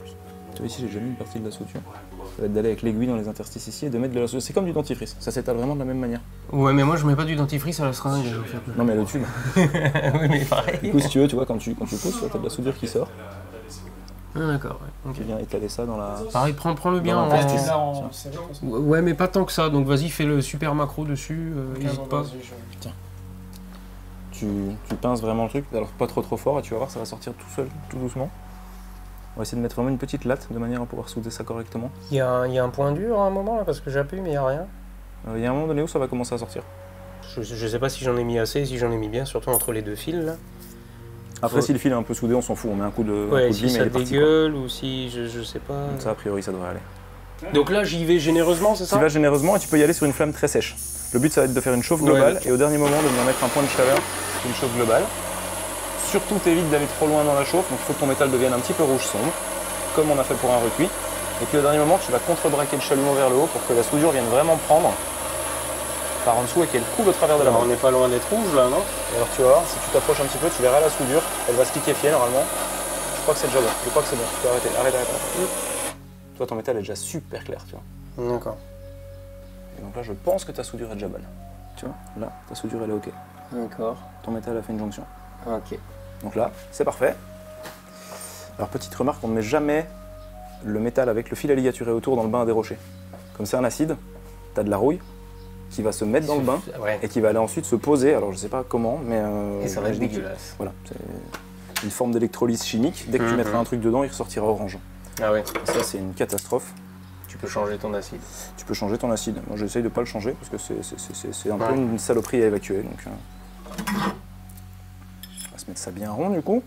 E: Tu vois, ici, j'ai déjà mis une partie de la suture. Ça va être d'aller avec l'aiguille dans les interstices ici et de mettre de la suture. C'est comme du dentifrice, ça s'étale vraiment de la même manière.
B: Ouais, mais moi je mets pas du dentifrice à la seringue.
E: Non, mais le tube.
B: Oui, mais pareil.
E: Du coup, si tu veux, quand tu pousses, t'as de la soudure qui sort.
B: Ah, d'accord, ouais.
E: Tu viens étaler ça dans la.
B: Pareil, prends-le bien.
E: Dans l'interstice.
B: Ouais, mais pas tant que ça, donc vas-y, fais le super macro dessus, n'hésite pas.
E: Tiens. Tu pinces vraiment le truc, alors pas trop fort, et tu vas voir, ça va sortir tout seul, tout doucement. On va essayer de mettre vraiment une petite latte de manière à pouvoir souder ça correctement.
B: Il y a un point dur à un moment là, parce que j'appuie, mais il n'y a rien.
E: Il y a un moment donné où ça va commencer à sortir.
B: Je sais pas si j'en ai mis assez, si j'en ai mis bien, surtout entre les deux fils là.
E: Après, si le fil est un peu soudé, on s'en fout, on met un coup de
B: si
E: lime et
B: ça
E: il est parti,
B: dégueule ou si je sais pas.
E: Donc ça, a priori, ça devrait aller.
B: Donc là, j'y vais généreusement, c'est ça?
E: Tu vas généreusement et tu peux y aller sur une flamme très sèche. Le but, ça va être de faire une chauffe globale et au dernier moment de venir mettre un point de chaleur, une chauffe globale. Surtout, t'évites d'aller trop loin dans la chauffe, donc il faut que ton métal devienne un petit peu rouge sombre, comme on a fait pour un recuit. Et puis au dernier moment, tu vas contrebraquer le chalumeau vers le haut pour que la soudure vienne vraiment prendre par en dessous et qu'elle coule au travers de la main.
B: On n'est pas loin d'être rouge là, non?
E: Et alors tu vas voir, si tu t'approches un petit peu, tu verras la soudure, elle va se liquéfier normalement. Je crois que c'est déjà bon, je crois que c'est bon, tu peux arrêter, arrête. Toi, ton métal est déjà super clair, tu vois.
B: D'accord.
E: Et donc là, je pense que ta soudure est déjà bonne. Tu vois, là, ta soudure elle est ok.
B: D'accord.
E: Ton métal a fait une jonction.
B: Ok.
E: Donc là, c'est parfait. Alors petite remarque, on ne met jamais le métal avec le fil à ligaturer autour dans le bain à dérocher. Comme c'est un acide, tu as de la rouille qui va se mettre dans le bain et qui va aller ensuite se poser. Alors je sais pas comment, mais...
B: et ça va être dégueulasse.
E: Voilà, c'est une forme d'électrolyse chimique. Dès que tu mettras un truc dedans, il ressortira orange.
B: Ah ouais.
E: Et ça, c'est une catastrophe.
B: Tu peux changer ton acide.
E: Tu peux changer ton acide. Moi, j'essaye de pas le changer parce que c'est un peu une saloperie à évacuer. Donc, on va se mettre ça bien rond du coup.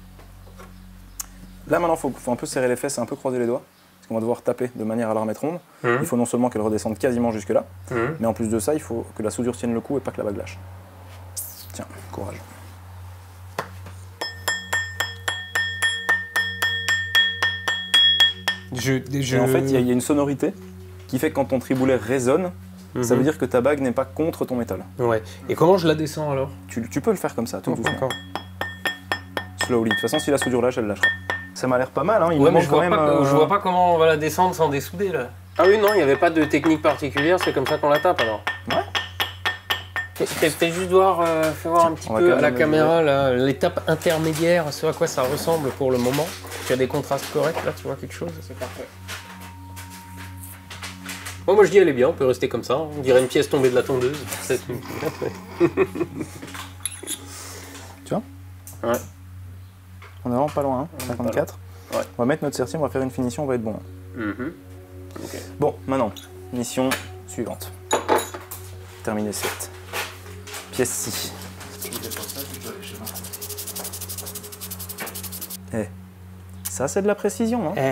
E: Là maintenant, il faut un peu serrer les fesses et un peu croiser les doigts. Parce qu'on va devoir taper de manière à la remettre ronde. Il faut non seulement qu'elle redescende quasiment jusque là, mais en plus de ça, il faut que la soudure tienne le coup et pas que la bague lâche. Tiens, courage. Et en fait, il y a une sonorité qui fait que quand ton triboulet résonne, ça veut dire que ta bague n'est pas contre ton métal.
B: Ouais. Et comment je la descends alors?
E: Tu peux le faire comme ça, tout doucement. Slowly. De toute façon, si la soudure lâche, elle lâchera. Ça m'a l'air pas mal, hein.
B: Ouais, mais je vois pas comment on va la descendre sans dessouder là. Ah oui, non, il n'y avait pas de technique particulière, c'est comme ça qu'on la tape alors.
E: Ouais.
B: Fais juste voir, fais voir un petit peu à la caméra l'étape intermédiaire, ce à quoi ça ressemble pour le moment. Tu as des contrastes corrects là, tu vois quelque chose?
C: C'est parfait.
B: Bon, moi je dis elle est bien, on peut rester comme ça, on dirait une pièce tombée de la tondeuse.
E: Tu vois?
B: Ouais.
E: On est vraiment pas loin, hein, 54.
B: Ouais.
E: On va mettre notre sertie, on va faire une finition, on va être bon.
B: Okay.
E: Bon, maintenant, mission suivante. Terminer cette pièce-ci. Ça c'est de la précision, hein.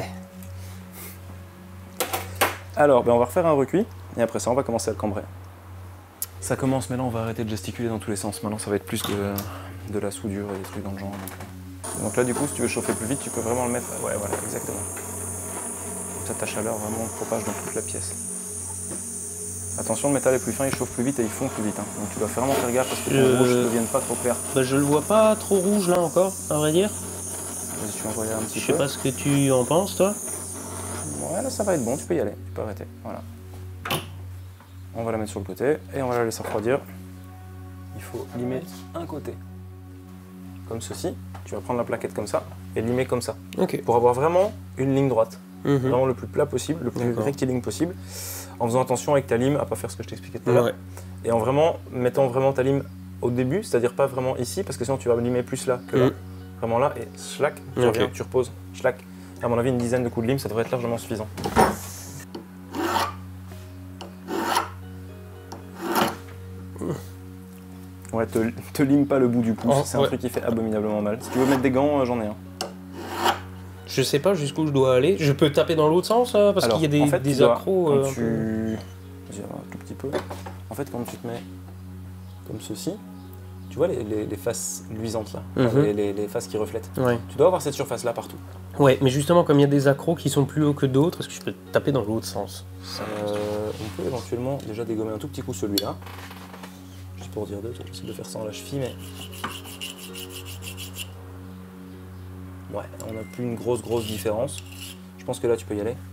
E: Alors, on va refaire un recuit, et après ça, on va commencer à le cambrer. Ça commence, mais là, on va arrêter de gesticuler dans tous les sens. Maintenant, ça va être plus de la soudure et des trucs dans le genre. Donc là, du coup, si tu veux chauffer plus vite, tu peux vraiment le mettre... Ouais, voilà, exactement. Comme ça, ta chaleur vraiment propage dans toute la pièce. Attention, le métal est plus fin, il chauffe plus vite et il fond plus vite. Hein. Donc tu dois vraiment faire gaffe parce que ton rouge ne devienne pas trop clair.
B: Bah, je le vois pas trop rouge là encore, à vrai dire.
E: Vas-y, tu envoies un petit peu.
B: Je sais pas ce que tu en penses, toi.
E: Ouais, là, ça va être bon, tu peux y aller, tu peux arrêter. Voilà. On va la mettre sur le côté et on va la laisser refroidir. Il faut limer un côté. Comme ceci. Tu vas prendre la plaquette comme ça et limer comme ça.
B: Ok.
E: Pour avoir vraiment une ligne droite. Vraiment le plus plat possible, le plus rectiligne possible. En faisant attention avec ta lime à pas faire ce que je t'expliquais tout à l'heure. Ouais. Et en mettant vraiment ta lime au début, c'est-à-dire pas vraiment ici, parce que sinon tu vas limer plus là que là. Vraiment là, et schlac, tu reviens, tu reposes, schlac. À mon avis, une dizaine de coups de lime, ça devrait être largement suffisant. Ouais, te lime pas le bout du pouce, c'est un truc qui fait abominablement mal. Si tu veux mettre des gants, j'en ai un.
B: Je sais pas jusqu'où je dois aller. Je peux taper dans l'autre sens parce qu'il y a des accros.
E: Vas-y, un tout petit peu. En fait, quand tu te mets comme ceci, tu vois les faces luisantes là, les faces qui reflètent.
B: Ouais.
E: Tu dois avoir cette surface là partout.
B: Ouais, mais justement, comme il y a des accros qui sont plus hauts que d'autres, est-ce que je peux taper dans l'autre sens?
E: On peut éventuellement déjà dégommer un tout petit coup celui-là. Juste pour dire deux, j'essaie de faire ça en la cheville, mais. Ouais, on n'a plus une grosse différence. Je
D: Je pense que là tu peux y aller.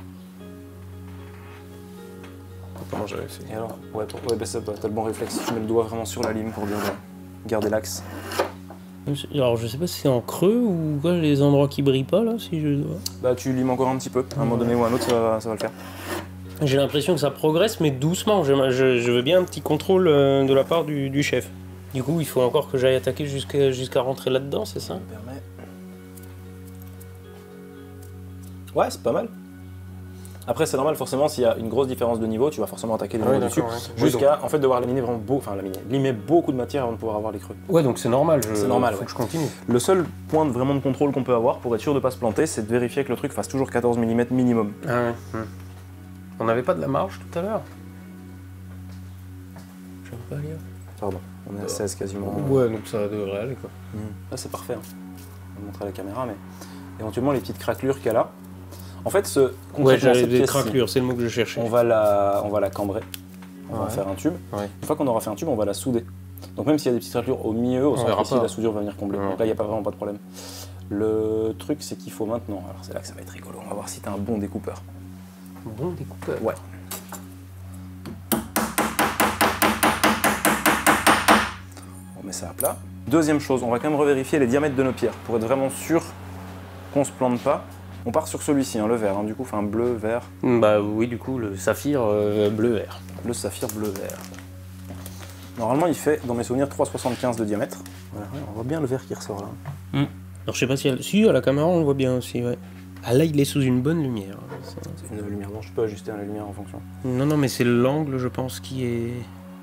B: Comment j'avais fait?
D: Et alors? Ouais, bah ça, t'as le bon réflexe. Tu mets le doigt vraiment sur la lime pour bien garder l'axe.
B: Alors je sais pas si c'est en creux ou quoi, les endroits qui brillent pas là, si je dois.
D: Bah tu limes encore un petit peu. À un moment donné ou à un autre, ça va le faire.
B: J'ai l'impression que ça progresse, mais doucement. Je veux bien un petit contrôle de la part du chef. Du coup, il faut encore que j'aille attaquer jusqu'à rentrer là-dedans, c'est ça?
D: Ouais, c'est pas mal. Après, c'est normal, forcément, s'il y a une grosse différence de niveau, tu vas forcément attaquer les niveaux dessus. Ouais. Jusqu'à, en fait, devoir laminer vraiment limer beaucoup de matière avant de pouvoir avoir les creux.
B: Ouais, donc c'est normal.
D: C'est normal,
B: faut que je continue.
D: Le seul point vraiment de contrôle qu'on peut avoir pour être sûr de pas se planter, c'est de vérifier que le truc fasse toujours 14 mm minimum.
B: Ah ouais. On n'avait pas de la marge tout à l'heure? Je ne peux pas lire.
D: Pardon, on est à 16 quasiment.
B: Ouais, donc ça devrait aller quoi.
D: Là, c'est parfait. Hein. On va montrer à la caméra, mais éventuellement les petites craquelures qu'elle a. En fait,
B: j'avais des craquelures, c'est le mot que je cherchais.
D: On va la cambrer. On va en faire un tube. Ouais. Une fois qu'on aura fait un tube, on va la souder. Donc même s'il y a des petites craquelures au milieu, au centre ici, la soudure va venir combler. Donc là, il n'y a vraiment pas de problème. Le truc, c'est qu'il faut maintenant... Alors c'est là que ça va être rigolo. On va voir si tu as un bon découpeur.
B: Bon découpeur?
D: Ouais. On met ça à plat. Deuxième chose, on va quand même revérifier les diamètres de nos pierres pour être vraiment sûr qu'on ne se plante pas. On part sur celui-ci, hein, le vert, hein, du coup, enfin bleu, vert.
B: Bah oui, du coup, le saphir bleu-vert.
D: Le saphir bleu-vert. Normalement, il fait, dans mes souvenirs, 3,75 de diamètre. Voilà, on voit bien le vert qui ressort là.
B: Alors je sais pas si à la caméra on le voit bien aussi, ouais. Ah là, il est sous une bonne lumière.
D: C'est une lumière blanche, je peux ajuster la lumière en fonction.
B: Non, mais c'est l'angle, je pense, qui est...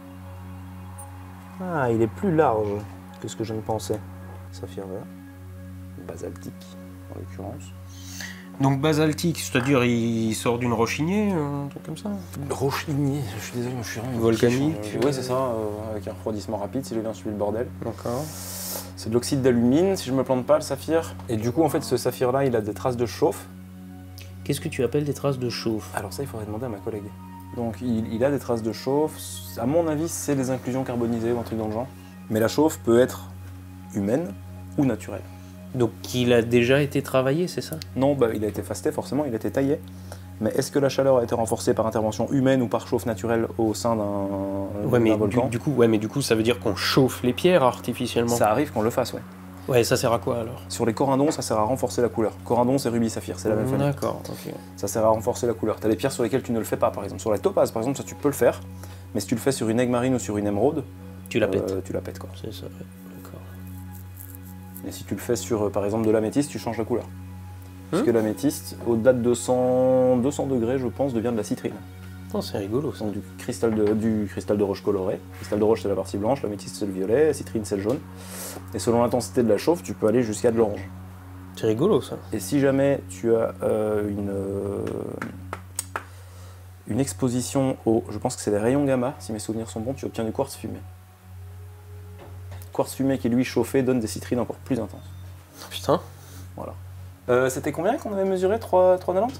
D: Ah, il est plus large que ce que je ne pensais. Saphir vert. Basaltique, en l'occurrence.
B: Donc basaltique, c'est-à-dire il sort d'une roche ignée, un truc comme ça?
D: Roche ignée, je suis désolé, je suis vraiment...
B: Volcanique?
D: Oui, c'est ça, avec un refroidissement rapide, si j'ai bien suivi le bordel.
B: D'accord.
D: C'est de l'oxyde d'alumine, si je me plante pas, le saphir. Et du coup, en fait, ce saphir-là, il a des traces de chauffe.
B: Qu'est-ce que tu appelles des traces de chauffe?
D: Alors ça, il faudrait demander à ma collègue. Donc il a des traces de chauffe. À mon avis, c'est des inclusions carbonisées ou un truc dans le genre. Mais la chauffe peut être humaine ou naturelle.
B: Donc il a déjà été travaillé, c'est ça?
D: Non, bah, il a été fasté, forcément, il a été taillé. Mais est-ce que la chaleur a été renforcée par intervention humaine ou par chauffe naturelle au sein d'un volcan?
B: Du coup, ça veut dire qu'on chauffe les pierres artificiellement?
D: Ça arrive qu'on le fasse, ouais.
B: Ouais, ça sert à quoi alors?
D: Sur les corindons, ça sert à renforcer la couleur. Corindon, c'est rubis saphir, c'est la même famille.
B: D'accord, ok.
D: Ça sert à renforcer la couleur. T'as des pierres sur lesquelles tu ne le fais pas, par exemple. Sur la topaze, par exemple, ça tu peux le faire. Mais si tu le fais sur une aigue marine ou sur une émeraude,
B: tu la pètes.
D: Tu la pètes, quoi.
B: C'est ça, ouais. D'accord.
D: Et si tu le fais sur, par exemple, de l'améthyste, tu changes la couleur. Parce que l'améthyste, au-delà de 200 degrés, je pense, devient de la citrine.
B: Oh, c'est rigolo ça.
D: Donc du cristal de roche coloré. Le cristal de roche, c'est la partie blanche, l'améthyste, c'est le violet, la citrine, c'est le jaune. Et selon l'intensité de la chauffe, tu peux aller jusqu'à de l'orange.
B: C'est rigolo ça.
D: Et si jamais tu as une exposition au, je pense que c'est les rayons gamma, si mes souvenirs sont bons, tu obtiens du quartz fumé. Quartz fumé qui lui chauffé donne des citrines encore plus intenses.
B: Putain.
D: Voilà. C'était combien qu'on avait mesuré 3,90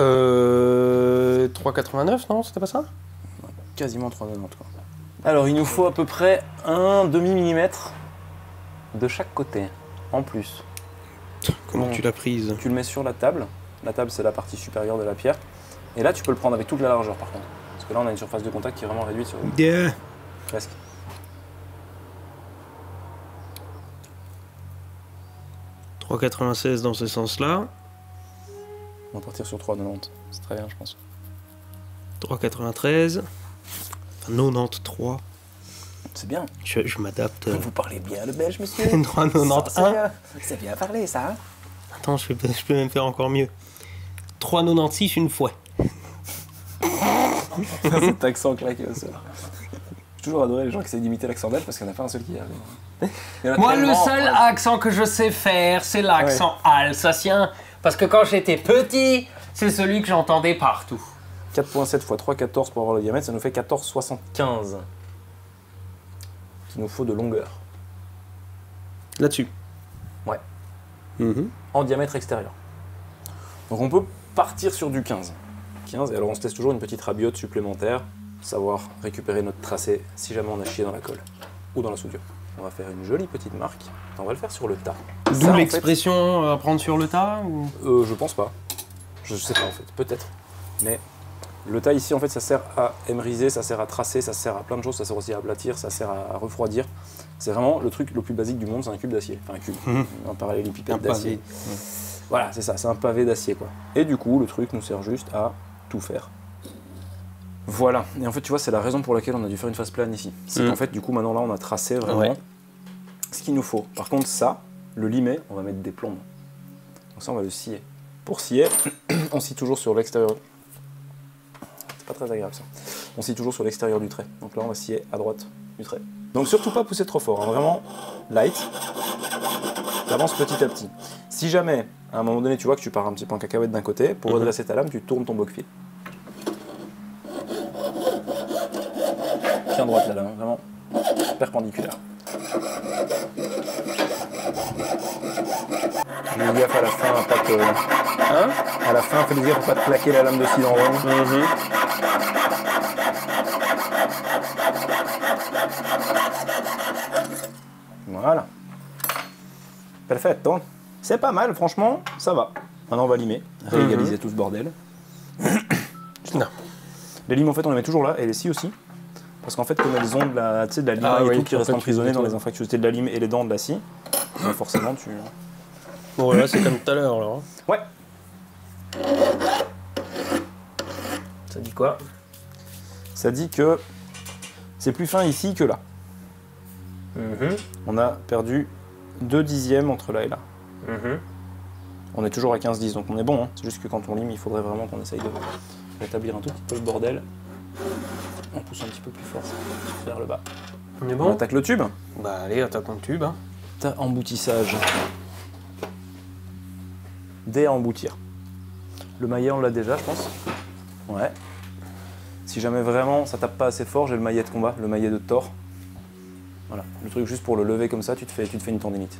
B: 3,89 non? C'était pas ça?
D: Quasiment 3,90 quoi. Alors il nous faut à peu près un demi-millimètre de chaque côté, en plus.
B: Comment tu l'as prise?
D: Tu le mets sur la table. La table c'est la partie supérieure de la pierre. Et là tu peux le prendre avec toute la largeur par contre. Parce que là on a une surface de contact qui est vraiment réduite sur le... Presque.
B: « 3,96 dans ce sens-là. »
D: On va partir sur 3,90. C'est très bien, je pense.
B: 3,93. Enfin, 93.
D: C'est bien.
B: Je m'adapte.
D: Vous parlez bien le belge, monsieur.
B: 3,91.
D: C'est bien parlé, ça. Hein.
B: Attends, je peux même faire encore mieux. 3,96 une fois.
D: Cet accent claqué, ça. J'ai toujours adoré les gens qui essaient d'imiter l'accent belge parce qu'il n'y en a pas un seul qui y arrive.
B: Moi, le seul accent que je sais faire, c'est l'accent alsacien. Parce que quand j'étais petit, c'est celui que j'entendais partout.
D: 4,7 x 3,14 pour avoir le diamètre, ça nous fait 14,75. Qu'il nous faut de longueur.
B: Là-dessus?
D: Ouais. En diamètre extérieur. Donc on peut partir sur du 15. 15, et alors on se teste toujours une petite rabiote supplémentaire, savoir récupérer notre tracé si jamais on a chié dans la colle ou dans la soudure. On va faire une jolie petite marque. On va le faire sur le tas.
B: D'où l'expression à prendre sur le tas ou...
D: Je pense pas. Je sais pas en fait, peut-être. Mais le taille ici en fait ça sert à émeriser, ça sert à tracer, ça sert à plein de choses, ça sert aussi à aplatir, ça sert à refroidir. C'est vraiment le truc le plus basique du monde, c'est un cube d'acier. Enfin un cube, un parallélépipède d'acier. Voilà, c'est ça, c'est un pavé d'acier quoi. Et du coup le truc nous sert juste à tout faire. Voilà, et en fait tu vois c'est la raison pour laquelle on a dû faire une face plane ici. C'est qu'en fait du coup maintenant là on a tracé vraiment ce qu'il nous faut. Par contre ça, le limet, on va mettre des plombes. Donc ça on va le scier. Pour scier, on scie toujours sur l'extérieur. C'est pas très agréable ça. On scie toujours sur l'extérieur du trait. Donc là on va scier à droite du trait. Donc surtout pas pousser trop fort, hein. Vraiment light. T'avances petit à petit. Si jamais, à un moment donné, tu vois que tu pars un petit peu en cacahuète d'un côté, pour redresser ta lame, tu tournes ton boc-fil. Bien droite la lame, vraiment perpendiculaire. Fais gaffe à la fin, à pas te...
B: Hein?
D: À la fin, fais gaffe à pas te plaquer la lame de scie en rond. Voilà. Perfetto. C'est pas mal, franchement, ça va. Maintenant, on va limer, réégaliser tout ce bordel.
B: Non.
D: Les limes, en fait, on les met toujours là, et les scies aussi. Parce qu'en fait, comme elles ont de la, de la lime et tout qui reste emprisonné dans les infractuosités de la lime et les dents de la scie, donc forcément, tu...
B: Bon, là, c'est comme tout à l'heure, alors.
D: Ouais.
B: Ça dit quoi?
D: Ça dit que c'est plus fin ici que là. On a perdu 2 dixièmes entre là et là. On est toujours à 15-10, donc on est bon. Hein. C'est juste que quand on lime, il faudrait vraiment qu'on essaye de rétablir un tout petit peu le bordel. On pousse un petit peu plus fort vers le bas.
B: On est
D: On
B: bon?
D: attaque le tube.
B: Bah allez, attaquons le tube. Hein.
D: Emboutissage. Dé à emboutir. Le maillet, on l'a déjà, je pense. Ouais. Si jamais vraiment ça tape pas assez fort, j'ai le maillet de combat, le maillet de Thor. Voilà, le truc juste pour le lever comme ça, tu te fais une tendinite.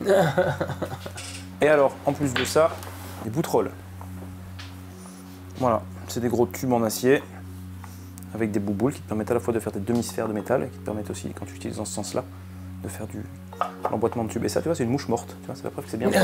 D: Et alors, en plus de ça, des boutrolles. Voilà, c'est des gros tubes en acier avec des bouboules qui te permettent à la fois de faire des demi-sphères de métal et qui te permettent aussi, quand tu utilises dans ce sens-là, de faire du l'emboîtement de tube. Et ça, tu vois, c'est une mouche morte. Tu vois, c'est la preuve que c'est bien.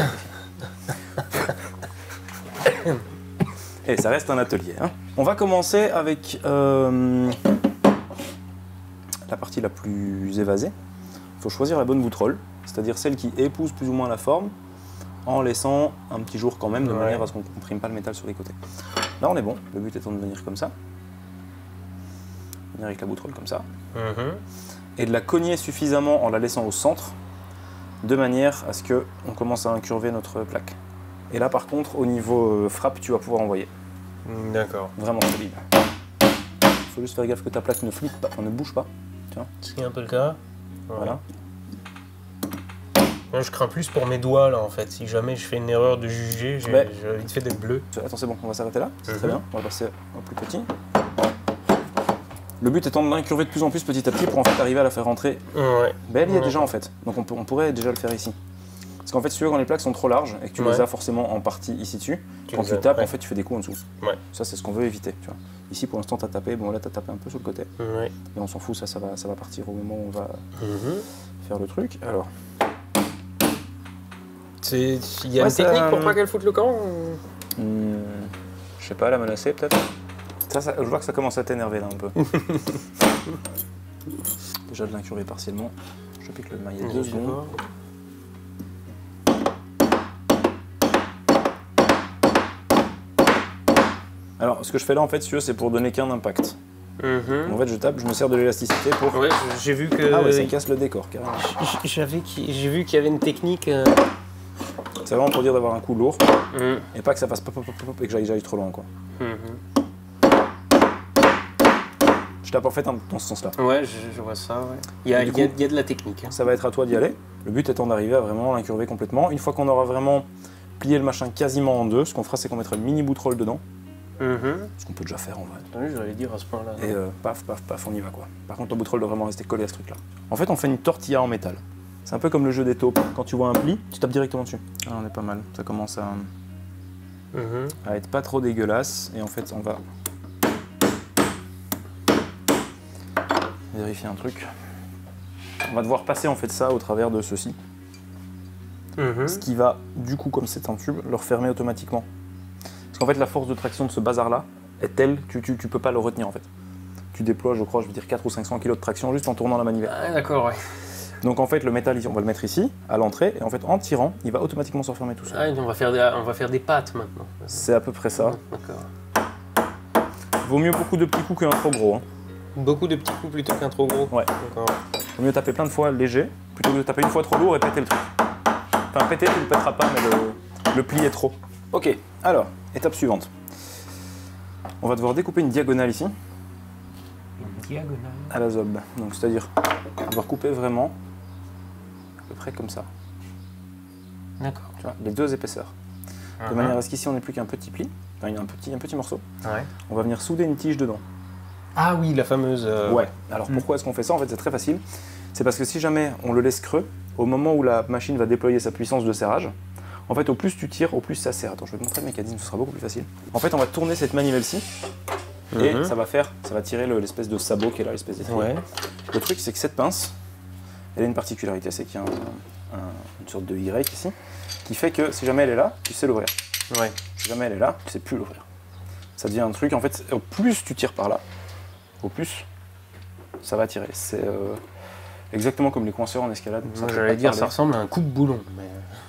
D: Et ça reste un atelier. Hein. On va commencer avec la partie la plus évasée. Il faut choisir la bonne boutrolle, c'est-à-dire celle qui épouse plus ou moins la forme, en laissant un petit jour quand même, de manière à ce qu'on ne comprime pas le métal sur les côtés. Là, on est bon. Le but étant de venir comme ça. Venir avec la boutrolle comme ça. Et de la cogner suffisamment en la laissant au centre, de manière à ce qu'on commence à incurver notre plaque. Et là, par contre, au niveau frappe, tu vas pouvoir envoyer.
B: D'accord.
D: Vraiment solide. Il faut juste faire gaffe que ta plaque ne floute pas, enfin, ne bouge pas.
B: Ce qui est un peu le cas.
D: Voilà.
B: Moi, je crains plus pour mes doigts, là, en fait. Si jamais je fais une erreur de juger, j'ai vite fait d'être bleu.
D: Attends, c'est bon, on va s'arrêter là. C'est très bien. On va passer au plus petit. Le but étant de l'incurver de plus en plus petit à petit pour en fait arriver à la faire rentrer.
B: Ouais.
D: Ben, elle y est déjà en fait. Donc on pourrait déjà le faire ici. Parce qu'en fait, si tu veux, quand les plaques sont trop larges et que tu les as forcément en partie ici dessus, quand tu tapes, en fait, tu fais des coups en dessous.
B: Ouais.
D: Ça, c'est ce qu'on veut éviter. Tu vois. Ici, pour l'instant, tu as tapé. Bon, là, tu as tapé un peu sur le côté.
B: Ouais.
D: Mais on s'en fout, ça va partir au moment où on va faire le truc. Alors.
B: Il y a une technique pour pas qu'elle foute le camp
D: Je sais pas, la menacer peut-être. Ça, je vois que ça commence à t'énerver là un peu. Déjà de l'incurver partiellement. Je pique le maillet 2 secondes. Alors, ce que je fais là, en fait, si tu veux, c'est pour donner qu'un impact. En fait, je tape, je me sers de l'élasticité pour...
B: Ouais, j'ai vu que...
D: Ah ouais, ça casse le décor, carrément.
B: J'ai vu qu'il y avait une technique...
D: C'est vraiment pour dire d'avoir un coup lourd, et pas que ça fasse pop, pop, pop, pop, et que j'aille trop loin, quoi. Je tape en fait dans ce sens-là.
B: Ouais, je vois ça, ouais. Il y a de la technique. Hein.
D: Ça va être à toi d'y aller. Le but étant d'arriver à vraiment l'incurver complètement. Une fois qu'on aura vraiment plié le machin quasiment en deux, ce qu'on fera, c'est qu'on mettra une mini boutrolle dedans. Ce qu'on peut déjà faire en vrai.
B: Oui, j'allais dire à ce point-là.
D: Et paf, paf, paf, on y va quoi. Par contre, la boutrolle doit vraiment rester collée à ce truc-là. En fait, on fait une tortilla en métal. C'est un peu comme le jeu des taupes. Quand tu vois un pli, tu tapes directement dessus. Ah, on est pas mal. Ça commence à être pas trop dégueulasse. Et en fait, on va vérifier un truc. On va devoir passer en fait ça au travers de ceci. Ce qui va, du coup, comme c'est un tube, le refermer automatiquement. Parce
E: En fait, la force de traction de ce bazar-là est telle que tu peux pas le retenir en fait. Tu déploies, je crois, je veux dire 400 ou 500 kg de traction juste en tournant la manivelle.
B: Ah, d'accord, ouais.
E: Donc en fait, le métal, on va le mettre ici, à l'entrée, et en fait, en tirant, il va automatiquement se refermer tout seul.
B: Ah, on va faire des pattes maintenant.
E: C'est à peu près ça.
B: D'accord.
E: Vaut mieux beaucoup de petits coups qu'un trop gros. Hein.
B: Beaucoup de petits coups plutôt qu'un trop gros.
E: Ouais.
B: D'accord.
E: Vaut mieux taper plein de fois léger, plutôt que de taper une fois trop lourd et péter le truc. Enfin, péter, tu ne le pèteras pas, mais le pli est trop. Ok, alors, étape suivante. On va devoir découper une diagonale ici.
B: Une diagonale.
E: À la zob. Donc c'est-à-dire, on va devoir couper vraiment à peu près comme ça.
B: D'accord.
E: Tu vois, les deux épaisseurs. De manière à ce qu'ici on n'ait plus qu'un petit pli, enfin un petit morceau.
B: Ouais.
E: On va venir souder une tige dedans.
B: Ah oui, la fameuse...
E: Ouais. Alors pourquoi est-ce qu'on fait ça? En fait, c'est très facile. C'est parce que si jamais on le laisse creux, au moment où la machine va déployer sa puissance de serrage, en fait, au plus tu tires, au plus ça serre. Attends, je vais te montrer le mécanisme, ce sera beaucoup plus facile. En fait, on va tourner cette manivelle-ci, et ça va tirer l'espèce de sabot qui est là, l'espèce d'étrier.
B: Ouais.
E: Le truc, c'est que cette pince, elle a une particularité, c'est qu'il y a une sorte de Y ici, qui fait que si jamais elle est là, tu sais l'ouvrir.
B: Ouais.
E: Si jamais elle est là, tu sais plus l'ouvrir. Ça devient un truc, en fait, au plus tu tires par là, au plus ça va tirer. C'est exactement comme les coinceurs en escalade.
B: Moi, j'allais dire, ça ressemble à un coupe-boulon. Mais...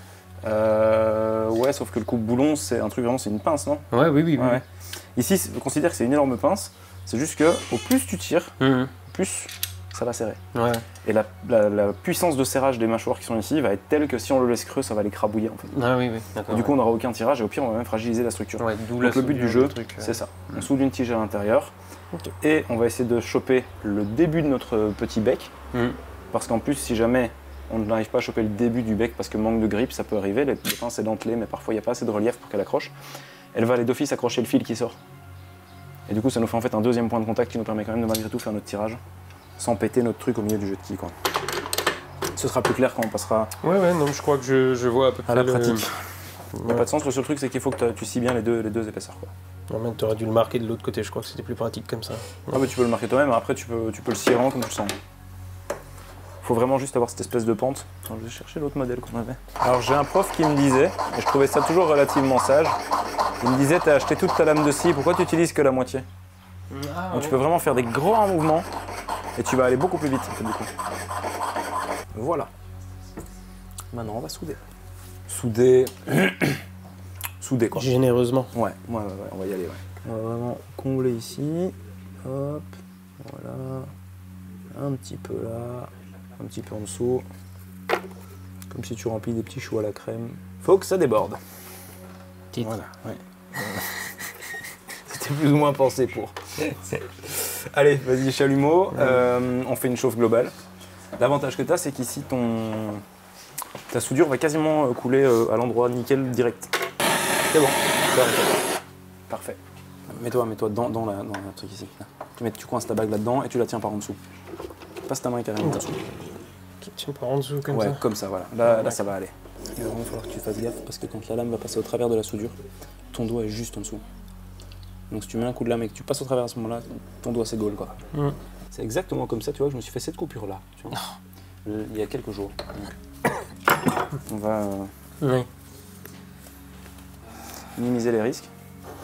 E: ouais, sauf que le coupe-boulon, c'est un truc vraiment, c'est une pince, non?
B: Ouais, oui.
E: Ouais. Ici, on considère que c'est une énorme pince. C'est juste que au plus tu tires, au plus ça va serrer.
B: Ouais.
E: Et la puissance de serrage des mâchoires qui sont ici va être telle que si on le laisse creux, ça va les crabouiller en fait.
B: Ah oui, d'accord.
E: Du coup, on n'aura aucun tirage et au pire, on va même fragiliser la structure.
B: Ouais,
E: donc le but du jeu, c'est ça. On soude une tige à l'intérieur et on va essayer de choper le début de notre petit bec. Parce qu'en plus, si jamais on n'arrive pas à choper le début du bec parce que manque de grippe, ça peut arriver. Les pinces c'est dentelé, mais parfois il n'y a pas assez de relief pour qu'elle accroche. Elle va aller d'office accrocher le fil qui sort. Et du coup, ça nous fait en fait un deuxième point de contact qui nous permet quand même de malgré tout faire notre tirage sans péter notre truc au milieu du jeu de quilles, quoi. Ce sera plus clair quand on passera
B: non, je crois que je vois à peu près
E: à la pratique. Il n'y a pas de sens, le seul truc c'est qu'il faut que tu scies bien les deux épaisseurs, quoi.
B: Non, tu aurais dû le marquer de l'autre côté, je crois que c'était plus pratique comme ça.
E: Ah bah tu peux le marquer toi-même, après tu peux le scier vraiment comme tu le sens. Faut vraiment juste avoir cette espèce de pente. Attends, je vais chercher l'autre modèle qu'on avait. Alors j'ai un prof qui me disait, et je trouvais ça toujours relativement sage, il me disait t'as acheté toute ta lame de scie, pourquoi tu utilises que la moitié? Donc tu peux vraiment faire des grands mouvements et tu vas aller beaucoup plus vite en fait, du coup. Voilà. Maintenant on va souder. Souder. Souder quoi.
B: Généreusement.
E: Ouais, on va y aller. Ouais. On va vraiment combler ici. Hop, voilà. Un petit peu là, un petit peu en dessous. Comme si tu remplis des petits choux à la crème. Faut que ça déborde. Voilà, ouais. C'était plus ou moins pensé pour. Allez, vas-y, chalumeau. On fait une chauffe globale. L'avantage que tu as, c'est qu'ici, ta soudure va quasiment couler à l'endroit nickel direct. C'est bon. Parfait. Mets-toi dans le truc ici. Tu coinces ta bague là-dedans et tu la tiens par en dessous. Passe ta main carrément en dessous.
B: Tu tiens par en dessous comme ça?
E: Ouais, comme ça, voilà. Là, ça va aller. Il va vraiment falloir que tu fasses gaffe parce que quand la lame va passer au travers de la soudure, ton doigt est juste en dessous. Donc si tu mets un coup de lame et que tu passes au travers à ce moment-là, ton doigt s'égole, quoi. C'est exactement comme ça, tu vois, que je me suis fait cette coupure-là. Il y a quelques jours. On va minimiser les risques.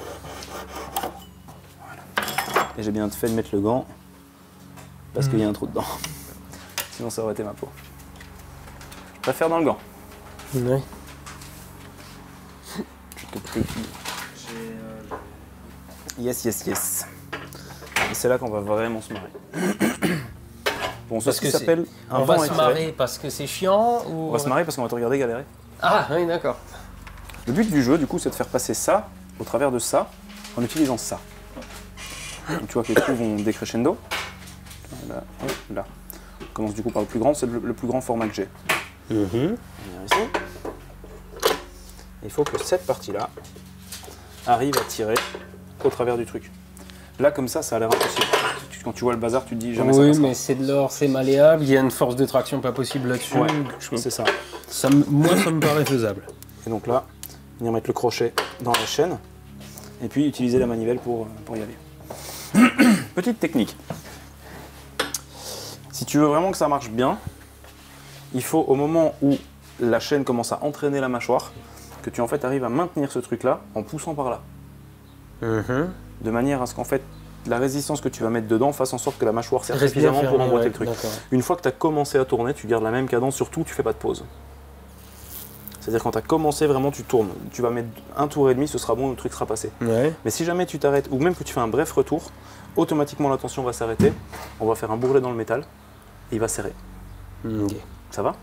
E: Voilà. Et j'ai bien fait de mettre le gant parce qu'il y a un trou dedans. Sinon ça aurait été ma peau. Je préfère dans le gant.
B: Ouais.
E: Yes. Et c'est là qu'on va vraiment se marrer. Bon, ça s'appelle un vent
B: étiré. On va se marrer parce que c'est chiant ou...
E: On va se marrer parce qu'on va te regarder galérer.
B: Ah oui, d'accord.
E: Le but du jeu, du coup, c'est de faire passer ça au travers de ça en utilisant ça. Donc, tu vois que les coups vont décrescendo. Là, là. On commence du coup par le plus grand, c'est le plus grand format que j'ai. On vient ici. Il faut que cette partie-là arrive à tirer au travers du truc. Là, comme ça a l'air impossible. Quand tu vois le bazar, tu te dis jamais ça.
B: Oui, mais c'est de l'or, c'est malléable, il y a une force de traction pas possible là-dessus.
E: Ouais, c'est ça.
B: Moi, ça me paraît faisable.
E: Et donc là, venir mettre le crochet dans la chaîne et puis utiliser la manivelle pour y aller. Petite technique. Si tu veux vraiment que ça marche bien, il faut au moment où la chaîne commence à entraîner la mâchoire, que tu en fait arrives à maintenir ce truc-là en poussant par là. de manière à ce qu'en fait, la résistance que tu vas mettre dedans fasse en sorte que la mâchoire serve suffisamment pour emboîter le truc. Une fois que tu as commencé à tourner, tu gardes la même cadence, surtout tu fais pas de pause. C'est-à-dire quand tu as commencé, vraiment tu tournes. Tu vas mettre un tour et demi, ce sera bon, le truc sera passé. Ouais. Mais si jamais tu t'arrêtes, ou même que tu fais un bref retour, automatiquement la tension va s'arrêter, on va faire un bourrelet dans le métal, et il va serrer. Okay. Ça va?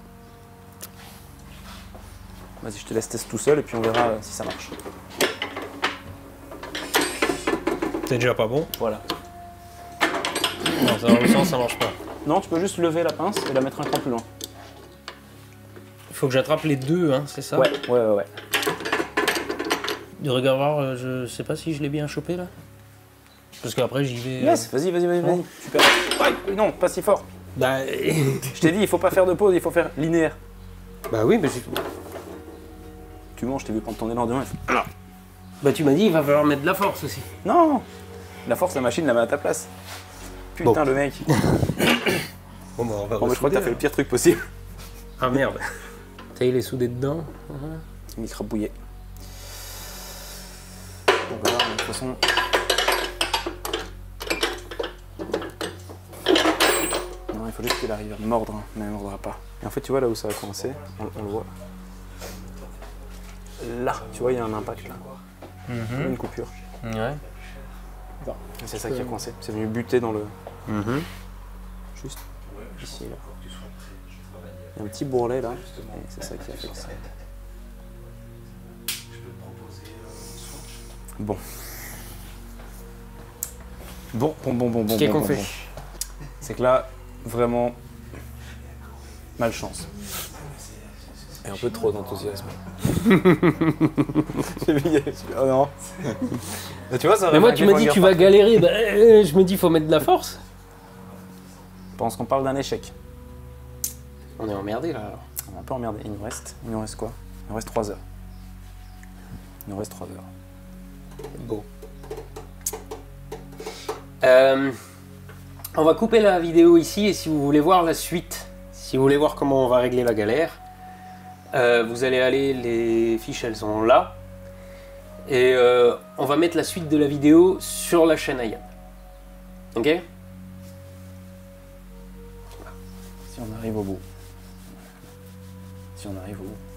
E: Vas-y, je te laisse tester tout seul et puis on verra si ça marche.
B: C'est déjà pas bon.
E: Voilà.
B: Non, ça, dans le sens, ça marche pas.
E: Non, tu peux juste lever la pince et la mettre un cran plus loin.
B: Il faut que j'attrape les deux, hein, c'est ça?
E: Ouais.
B: Du regard voir, je sais pas si je l'ai bien chopé là. Parce qu'après j'y vais.
E: Yes, vas-y. Super. Ouais, non, pas si fort.
B: Bah.
E: Je t'ai dit, il faut pas faire de pause, il faut faire linéaire.
B: Bah oui, mais
E: tu manges, je t'ai vu prendre ton élan de main.
B: Bah tu m'as dit, il va falloir mettre de la force aussi.
E: Non, la force, la machine la met à ta place. Putain, bon. Le mec.
B: Bon, bah on va
E: je crois que t'as fait le pire truc possible.
B: Ah merde. Il est soudé dedans.
E: Il crapouillé. Bon, voilà, de toute façon. Non, il faut juste qu'il arrive à mordre, hein, mais il ne mordra pas. Et en fait, tu vois là où ça va coincer, on le voit. Là, tu vois, il y a un impact là. Une coupure.
B: Ouais.
E: C'est ça qui a coincé. C'est venu buter dans le. Juste ici là. Il y a un petit bourrelet là, et c'est ça qui a fait ça. Bon.
B: Qu'est-ce qu'on fait?
E: C'est que là, vraiment, malchance. Et un peu trop d'enthousiasme. Oh non. Tu vois, ça.
B: Mais moi, tu m'as dit tu vas galérer. Bah, je me dis, faut mettre de la force.
E: Je pense qu'on parle d'un échec.
B: On est emmerdé là alors.
E: On est un peu emmerdé. Il nous reste quoi? Il nous reste 3 heures.
B: Bon. On va couper la vidéo ici et si vous voulez voir la suite, si vous voulez voir comment on va régler la galère, vous allez aller, les fiches elles sont là. Et on va mettre la suite de la vidéo sur la chaîne Ayam. Ok?
E: Si on arrive au bout. Si on arrive au bout.